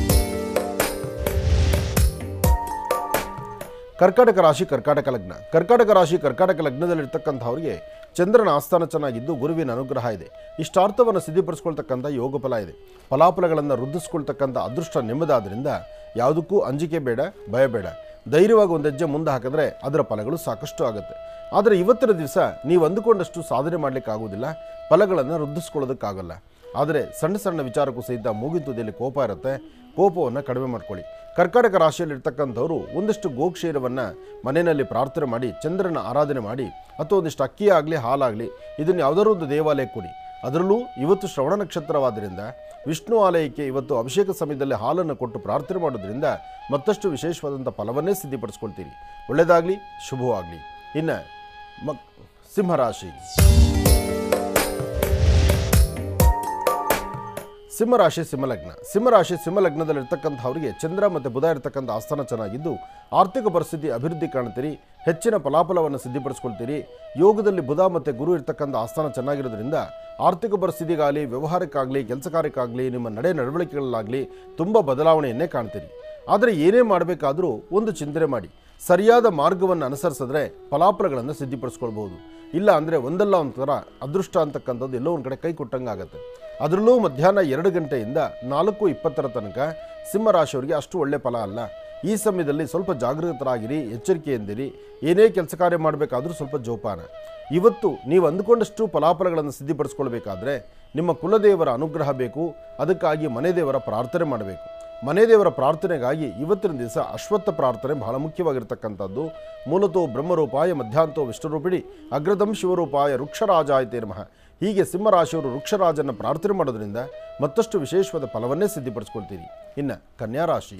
ಕರ್ಕಾಟಕ ರಾಶಿ ಕರ್ಕಾಟಕ ಲಗ್ನ. ಕರ್ಕಾಟಕ ರಾಶಿ ಕರ್ಕಾಟಕ ಲಗ್ನದಲ್ಲಿರ್ತಕ್ಕಂಥವ್ರಿಗೆ ಚಂದ್ರನ ಆಸ್ಥಾನ ಚೆನ್ನಾಗಿದ್ದು ಗುರುವಿನ ಅನುಗ್ರಹ ಇದೆ. ಇಷ್ಟಾರ್ಥವನ್ನು ಸಿದ್ಧಿಪಡಿಸ್ಕೊಳ್ತಕ್ಕಂಥ ಯೋಗ ಫಲ ಇದೆ. ಫಲಾಫಲಗಳನ್ನು ವೃದ್ಧಿಸ್ಕೊಳ್ತಕ್ಕಂಥ ಅದೃಷ್ಟ ನಿಮ್ಮದಾದ್ರಿಂದ ಯಾವುದಕ್ಕೂ ಅಂಜಿಕೆ ಬೇಡ, ಭಯ ಬೇಡ. ಧೈರ್ಯವಾಗಿ ಒಂದು ಹೆಜ್ಜೆ ಮುಂದೆ ಹಾಕಿದ್ರೆ ಅದರ ಫಲಗಳು ಸಾಕಷ್ಟು ಆಗುತ್ತೆ. ಆದರೆ ಇವತ್ತಿನ ದಿವಸ ನೀವು ಅಂದುಕೊಂಡಷ್ಟು ಸಾಧನೆ ಮಾಡಲಿಕ್ಕಾಗೋದಿಲ್ಲ, ಫಲಗಳನ್ನು ವೃದ್ಧಿಸ್ಕೊಳ್ಳೋದಕ್ಕಾಗಲ್ಲ. ಆದರೆ ಸಣ್ಣ ಸಣ್ಣ ವಿಚಾರಕ್ಕೂ ಸಹಿತ ಮೂಗಿನ ಕೋಪ ಇರುತ್ತೆ. ಕೋಪವನ್ನು ಕಡಿಮೆ ಮಾಡ್ಕೊಳ್ಳಿ. ಕರ್ಕಾಟಕ ರಾಶಿಯಲ್ಲಿರ್ತಕ್ಕಂಥವರು ಒಂದಷ್ಟು ಗೋಕ್ಷೀರವನ್ನು ಮನೆಯಲ್ಲಿ ಪ್ರಾರ್ಥನೆ ಮಾಡಿ, ಚಂದ್ರನ ಆರಾಧನೆ ಮಾಡಿ, ಅಥವಾ ಒಂದಿಷ್ಟು ಅಕ್ಕಿ ಆಗಲಿ ಹಾಲಾಗಲಿ ಇದನ್ನು ಯಾವುದಾದ್ರೂ ಒಂದು ದೇವಾಲಯಕ್ಕೆ ಕೊಡಿ. ಅದರಲ್ಲೂ ಇವತ್ತು ಶ್ರವಣ ನಕ್ಷತ್ರವಾದ್ದರಿಂದ ವಿಷ್ಣು ಆಲಯಕ್ಕೆ ಇವತ್ತು ಅಭಿಷೇಕ ಸಮಯದಲ್ಲಿ ಹಾಲನ್ನು ಕೊಟ್ಟು ಪ್ರಾರ್ಥನೆ ಮಾಡೋದ್ರಿಂದ ಮತ್ತಷ್ಟು ವಿಶೇಷವಾದಂಥ ಫಲವನ್ನೇ ಸಿದ್ಧಿಪಡಿಸ್ಕೊಳ್ತೀರಿ. ಒಳ್ಳೆಯದಾಗಲಿ, ಶುಭವಾಗಲಿ. ಇನ್ನು ಸಿಂಹರಾಶಿ. ಸಿಂಹರಾಶಿ ಸಿಂಹಲಗ್ನ. ಸಿಂಹರಾಶಿ ಸಿಂಹಲಗ್ನದಲ್ಲಿರ್ತಕ್ಕಂಥವ್ರಿಗೆ ಚಂದ್ರ ಮತ್ತು ಬುಧ ಇರತಕ್ಕಂಥ ಆಸ್ಥಾನ ಚೆನ್ನಾಗಿದ್ದು ಆರ್ಥಿಕ ಪರಿಸ್ಥಿತಿ ಅಭಿವೃದ್ಧಿ ಕಾಣ್ತೀರಿ. ಹೆಚ್ಚಿನ ಫಲಾಫಲವನ್ನು ಸಿದ್ಧಿಪಡಿಸ್ಕೊಳ್ತೀರಿ. ಯೋಗದಲ್ಲಿ ಬುಧ ಮತ್ತು ಗುರು ಇರ್ತಕ್ಕಂಥ ಆಸ್ಥಾನ ಚೆನ್ನಾಗಿರೋದ್ರಿಂದ ಆರ್ಥಿಕ ಪರಿಸ್ಥಿತಿಗಾಗಲಿ, ವ್ಯವಹಾರಕ್ಕಾಗಲಿ, ಕೆಲಸ ಕಾರ್ಯಕ್ಕಾಗಲಿ, ನಿಮ್ಮ ನಡವಳಿಕೆಗಳಲ್ಲಾಗಲಿ ತುಂಬ ಬದಲಾವಣೆಯನ್ನೇ ಕಾಣ್ತೀರಿ. ಆದರೆ ಏನೇ ಮಾಡಬೇಕಾದರೂ ಒಂದು ಚಿಂತನೆ ಮಾಡಿ. ಸರಿಯಾದ ಮಾರ್ಗವನ್ನು ಅನುಸರಿಸಿದ್ರೆ ಫಲಾಫಲಗಳನ್ನು ಸಿದ್ಧಿಪಡಿಸ್ಕೊಳ್ಬೋದು. ಇಲ್ಲ ಅಂದರೆ ಒಂದಲ್ಲ ಒಂದು ಥರ ಅದೃಷ್ಟ ಅಂತಕ್ಕಂಥದ್ದು ಎಲ್ಲೋ ಒಂದು ಕಡೆ ಕೈ ಕೊಟ್ಟಂಗೆ ಆಗುತ್ತೆ. ಅದರಲ್ಲೂ ಮಧ್ಯಾಹ್ನ 2 ಗಂಟೆಯಿಂದ 4:20 ತನಕ ಸಿಂಹರಾಶಿಯವರಿಗೆ ಅಷ್ಟು ಒಳ್ಳೆ ಫಲ ಅಲ್ಲ. ಈ ಸಮಯದಲ್ಲಿ ಸ್ವಲ್ಪ ಜಾಗೃತರಾಗಿರಿ, ಎಚ್ಚರಿಕೆಯಿಂದಿರಿ. ಏನೇ ಕೆಲಸ ಕಾರ್ಯ ಮಾಡಬೇಕಾದ್ರೂ ಸ್ವಲ್ಪ ಜೋಪಾನ. ಇವತ್ತು ನೀವು ಅಂದುಕೊಂಡಷ್ಟು ಫಲಾಫಲಗಳನ್ನು ಸಿದ್ಧಿಪಡಿಸ್ಕೊಳ್ಬೇಕಾದ್ರೆ ನಿಮ್ಮ ಕುಲದೇವರ ಅನುಗ್ರಹ ಬೇಕು. ಅದಕ್ಕಾಗಿ ಮನೆ ದೇವರ ಪ್ರಾರ್ಥನೆ ಮಾಡಬೇಕು. ಮನೆ ದೇವರ ಪ್ರಾರ್ಥನೆಗಾಗಿ ಇವತ್ತಿನ ದಿವಸ ಅಶ್ವತ್ಥ ಪ್ರಾರ್ಥನೆ ಬಹಳ ಮುಖ್ಯವಾಗಿರ್ತಕ್ಕಂಥದ್ದು. ಮೂಲತೋ ಬ್ರಹ್ಮರೂಪಾಯ ಮಧ್ಯಾಂತೋ ವಿಷ್ಣುರೂಪಿಣಿ ಅಗ್ರದಂ ಶಿವರೂಪಾಯ ವೃಕ್ಷರಾಜಾಯತೆ ನಮಃ. ಹೀಗೆ ಸಿಂಹರಾಶಿಯವರು ವೃಕ್ಷರಾಜನ ಪ್ರಾರ್ಥನೆ ಮಾಡೋದ್ರಿಂದ ಮತ್ತಷ್ಟು ವಿಶೇಷವಾದ ಫಲವನ್ನೇ ಸಿದ್ಧಿಪಡಿಸ್ಕೊಳ್ತೀರಿ. ಇನ್ನು ಕನ್ಯಾ ರಾಶಿ.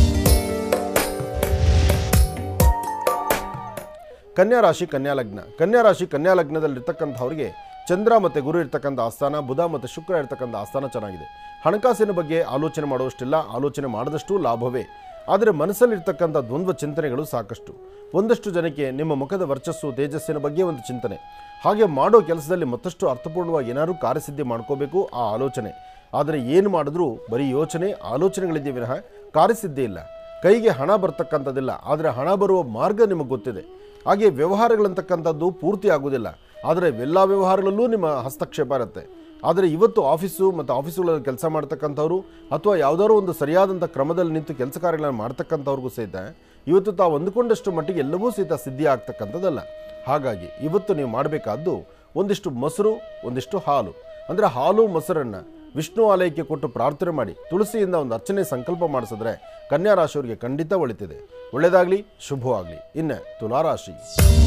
ಕನ್ಯಾ ರಾಶಿ ಕನ್ಯಾ ಲಗ್ನ. ಕನ್ಯಾ ರಾಶಿ ಕನ್ಯಾ ಲಗ್ನದಲ್ಲಿರ್ತಕ್ಕಂಥವ್ರಿಗೆ ಚಂದ್ರ ಮತ್ತು ಗುರು ಇರ್ತಕ್ಕಂಥ ಆಸ್ಥಾನ, ಬುಧ ಮತ್ತು ಶುಕ್ರ ಇರ್ತಕ್ಕಂಥ ಆಸ್ಥಾನ ಚೆನ್ನಾಗಿದೆ. ಹಣಕಾಸಿನ ಬಗ್ಗೆ ಆಲೋಚನೆ ಮಾಡುವಷ್ಟಿಲ್ಲ, ಆಲೋಚನೆ ಮಾಡಿದಷ್ಟು ಲಾಭವೇ. ಆದರೆ ಮನಸ್ಸಲ್ಲಿರ್ತಕ್ಕಂಥ ದ್ವಂದ್ವ ಚಿಂತನೆಗಳು ಸಾಕಷ್ಟು. ಒಂದಷ್ಟು ಜನಕ್ಕೆ ನಿಮ್ಮ ಮುಖದ ವರ್ಚಸ್ಸು, ತೇಜಸ್ಸಿನ ಬಗ್ಗೆ ಒಂದು ಚಿಂತನೆ. ಹಾಗೆ ಮಾಡೋ ಕೆಲಸದಲ್ಲಿ ಮತ್ತಷ್ಟು ಅರ್ಥಪೂರ್ಣವಾಗಿ ಏನಾದರೂ ಕಾರ್ಯಸಿದ್ಧಿ ಮಾಡ್ಕೋಬೇಕು ಆ ಆಲೋಚನೆ. ಆದರೆ ಏನು ಮಾಡಿದ್ರೂ ಬರೀ ಯೋಚನೆ, ಆಲೋಚನೆಗಳಿದೆ ವಿನಃ ಕಾರ್ಯಸಿದ್ಧಿ ಇಲ್ಲ. ಕೈಗೆ ಹಣ ಬರ್ತಕ್ಕಂಥದ್ದಿಲ್ಲ, ಆದರೆ ಹಣ ಬರುವ ಮಾರ್ಗ ನಿಮಗೆ ಗೊತ್ತಿದೆ. ಹಾಗೆ ವ್ಯವಹಾರಗಳಂತಕ್ಕಂಥದ್ದು ಪೂರ್ತಿ ಆಗೋದಿಲ್ಲ, ಆದರೆ ಎಲ್ಲ ವ್ಯವಹಾರಗಳಲ್ಲೂ ನಿಮ್ಮ ಹಸ್ತಕ್ಷೇಪ ಇರುತ್ತೆ. ಆದರೆ ಇವತ್ತು ಆಫೀಸು ಮತ್ತು ಆಫೀಸುಗಳಲ್ಲಿ ಕೆಲಸ ಮಾಡ್ತಕ್ಕಂಥವ್ರು ಅಥವಾ ಯಾವುದಾದ್ರು ಒಂದು ಸರಿಯಾದಂಥ ಕ್ರಮದಲ್ಲಿ ನಿಂತು ಕೆಲಸ ಕಾರ್ಯಗಳನ್ನು ಮಾಡ್ತಕ್ಕಂಥವ್ರಿಗೂ ಸಹಿತ ಇವತ್ತು ತಾವು ಅಂದುಕೊಂಡಷ್ಟು ಮಟ್ಟಿಗೆ ಎಲ್ಲವೂ ಸಹಿತ ಸಿದ್ಧಿ ಆಗ್ತಕ್ಕಂಥದ್ದಲ್ಲ. ಹಾಗಾಗಿ ಇವತ್ತು ನೀವು ಮಾಡಬೇಕಾದ್ದು ಒಂದಿಷ್ಟು ಮೊಸರು, ಒಂದಿಷ್ಟು ಹಾಲು, ಅಂದರೆ ಹಾಲು ಮೊಸರನ್ನು ವಿಷ್ಣು ಆಲಯಕ್ಕೆ ಕೊಟ್ಟು ಪ್ರಾರ್ಥನೆ ಮಾಡಿ ತುಳಸಿಯಿಂದ ಒಂದು ಅರ್ಚನೆ ಸಂಕಲ್ಪ ಮಾಡಿಸಿದ್ರೆ ಕನ್ಯಾ ರಾಶಿಯವರಿಗೆ ಖಂಡಿತ ಒಳಿತಿದೆ. ಒಳ್ಳೆಯದಾಗಲಿ, ಶುಭವಾಗಲಿ. ಇನ್ನು ತುಲಾರಾಶಿ.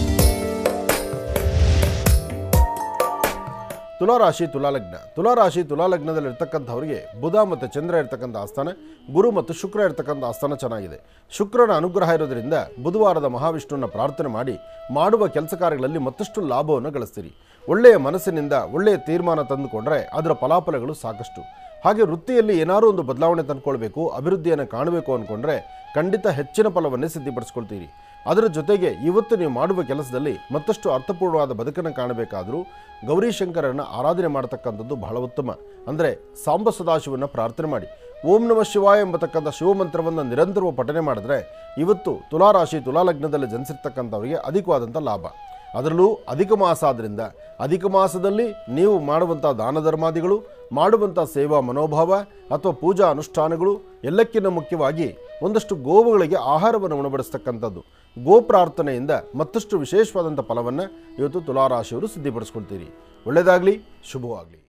ತುಲಾರಾಶಿ ತುಲಾಲಗ್ನ. ತುಲಾರಾಶಿ ತುಲಾಲಗ್ನದಲ್ಲಿ ಇರ್ತಕ್ಕಂಥವ್ರಿಗೆ ಬುಧ ಮತ್ತು ಚಂದ್ರ ಇರ್ತಕ್ಕಂಥ ಆಸ್ಥಾನ, ಗುರು ಮತ್ತು ಶುಕ್ರ ಇರ್ತಕ್ಕಂಥ ಆಸ್ಥಾನ ಚೆನ್ನಾಗಿದೆ. ಶುಕ್ರನ ಅನುಗ್ರಹ ಇರೋದರಿಂದ ಬುಧವಾರದ ಮಹಾವಿಷ್ಣುವನ್ನ ಪ್ರಾರ್ಥನೆ ಮಾಡಿ ಮಾಡುವ ಕೆಲಸ ಕಾರ್ಯಗಳಲ್ಲಿ ಮತ್ತಷ್ಟು ಲಾಭವನ್ನು ಗಳಿಸ್ತೀರಿ. ಒಳ್ಳೆಯ ಮನಸ್ಸಿನಿಂದ ಒಳ್ಳೆಯ ತೀರ್ಮಾನ ತಂದುಕೊಂಡ್ರೆ ಅದರ ಫಲಾಫಲಗಳು ಸಾಕಷ್ಟು. ಹಾಗೆ ವೃತ್ತಿಯಲ್ಲಿ ಏನಾದರೂ ಒಂದು ಬದಲಾವಣೆ ತಂದುಕೊಳ್ಬೇಕು, ಅಭಿವೃದ್ಧಿಯನ್ನು ಕಾಣಬೇಕು ಅಂದ್ಕೊಂಡ್ರೆ ಖಂಡಿತ ಹೆಚ್ಚಿನ ಫಲವನ್ನೇ ಸಿದ್ಧಿಪಡಿಸ್ಕೊಳ್ತೀರಿ. ಅದರ ಜೊತೆಗೆ ಇವತ್ತು ನೀವು ಮಾಡುವ ಕೆಲಸದಲ್ಲಿ ಮತ್ತಷ್ಟು ಅರ್ಥಪೂರ್ಣವಾದ ಬದುಕನ್ನು ಕಾಣಬೇಕಾದರೂ ಗೌರೀಶಂಕರನ್ನು ಆರಾಧನೆ ಮಾಡತಕ್ಕಂಥದ್ದು ಬಹಳ ಉತ್ತಮ. ಅಂದರೆ ಸಾಂಬ ಸದಾಶಿವನ ಪ್ರಾರ್ಥನೆ ಮಾಡಿ ಓಂ ನಮಃ ಶಿವಾಯ ಎಂಬತಕ್ಕಂಥ ಶಿವಮಂತ್ರವನ್ನು ನಿರಂತರವಾಗಿ ಪಠನೆ ಮಾಡಿದ್ರೆ ಇವತ್ತು ತುಲಾರಾಶಿ ತುಲಾಲಗ್ನದಲ್ಲಿ ಜನಿಸಿರ್ತಕ್ಕಂಥವರಿಗೆ ಅಧಿಕವಾದಂಥ ಲಾಭ. ಅದರಲ್ಲೂ ಅಧಿಕ ಮಾಸ ಆದ್ದರಿಂದ ಅಧಿಕ ಮಾಸದಲ್ಲಿ ನೀವು ಮಾಡುವಂಥ ದಾನ ಧರ್ಮಾದಿಗಳು, ಮಾಡುವಂಥ ಸೇವಾ ಮನೋಭಾವ ಅಥವಾ ಪೂಜಾ ಅನುಷ್ಠಾನಗಳು, ಎಲ್ಲಕ್ಕಿಂತ ಮುಖ್ಯವಾಗಿ ಒಂದಷ್ಟು ಗೋವುಗಳಿಗೆ ಆಹಾರವನ್ನು ಉಣಬಡಿಸ್ತಕ್ಕಂಥದ್ದು, ಗೋ ಪ್ರಾರ್ಥನೆಯಿಂದ ಮತ್ತಷ್ಟು ವಿಶೇಷವಾದಂಥ ಫಲವನ್ನು ಇವತ್ತು ತುಲಾರಾಶಿಯವರು ಸಿದ್ಧಿಪಡಿಸ್ಕೊಳ್ತೀರಿ. ಒಳ್ಳೆಯದಾಗಲಿ, ಶುಭವಾಗಲಿ.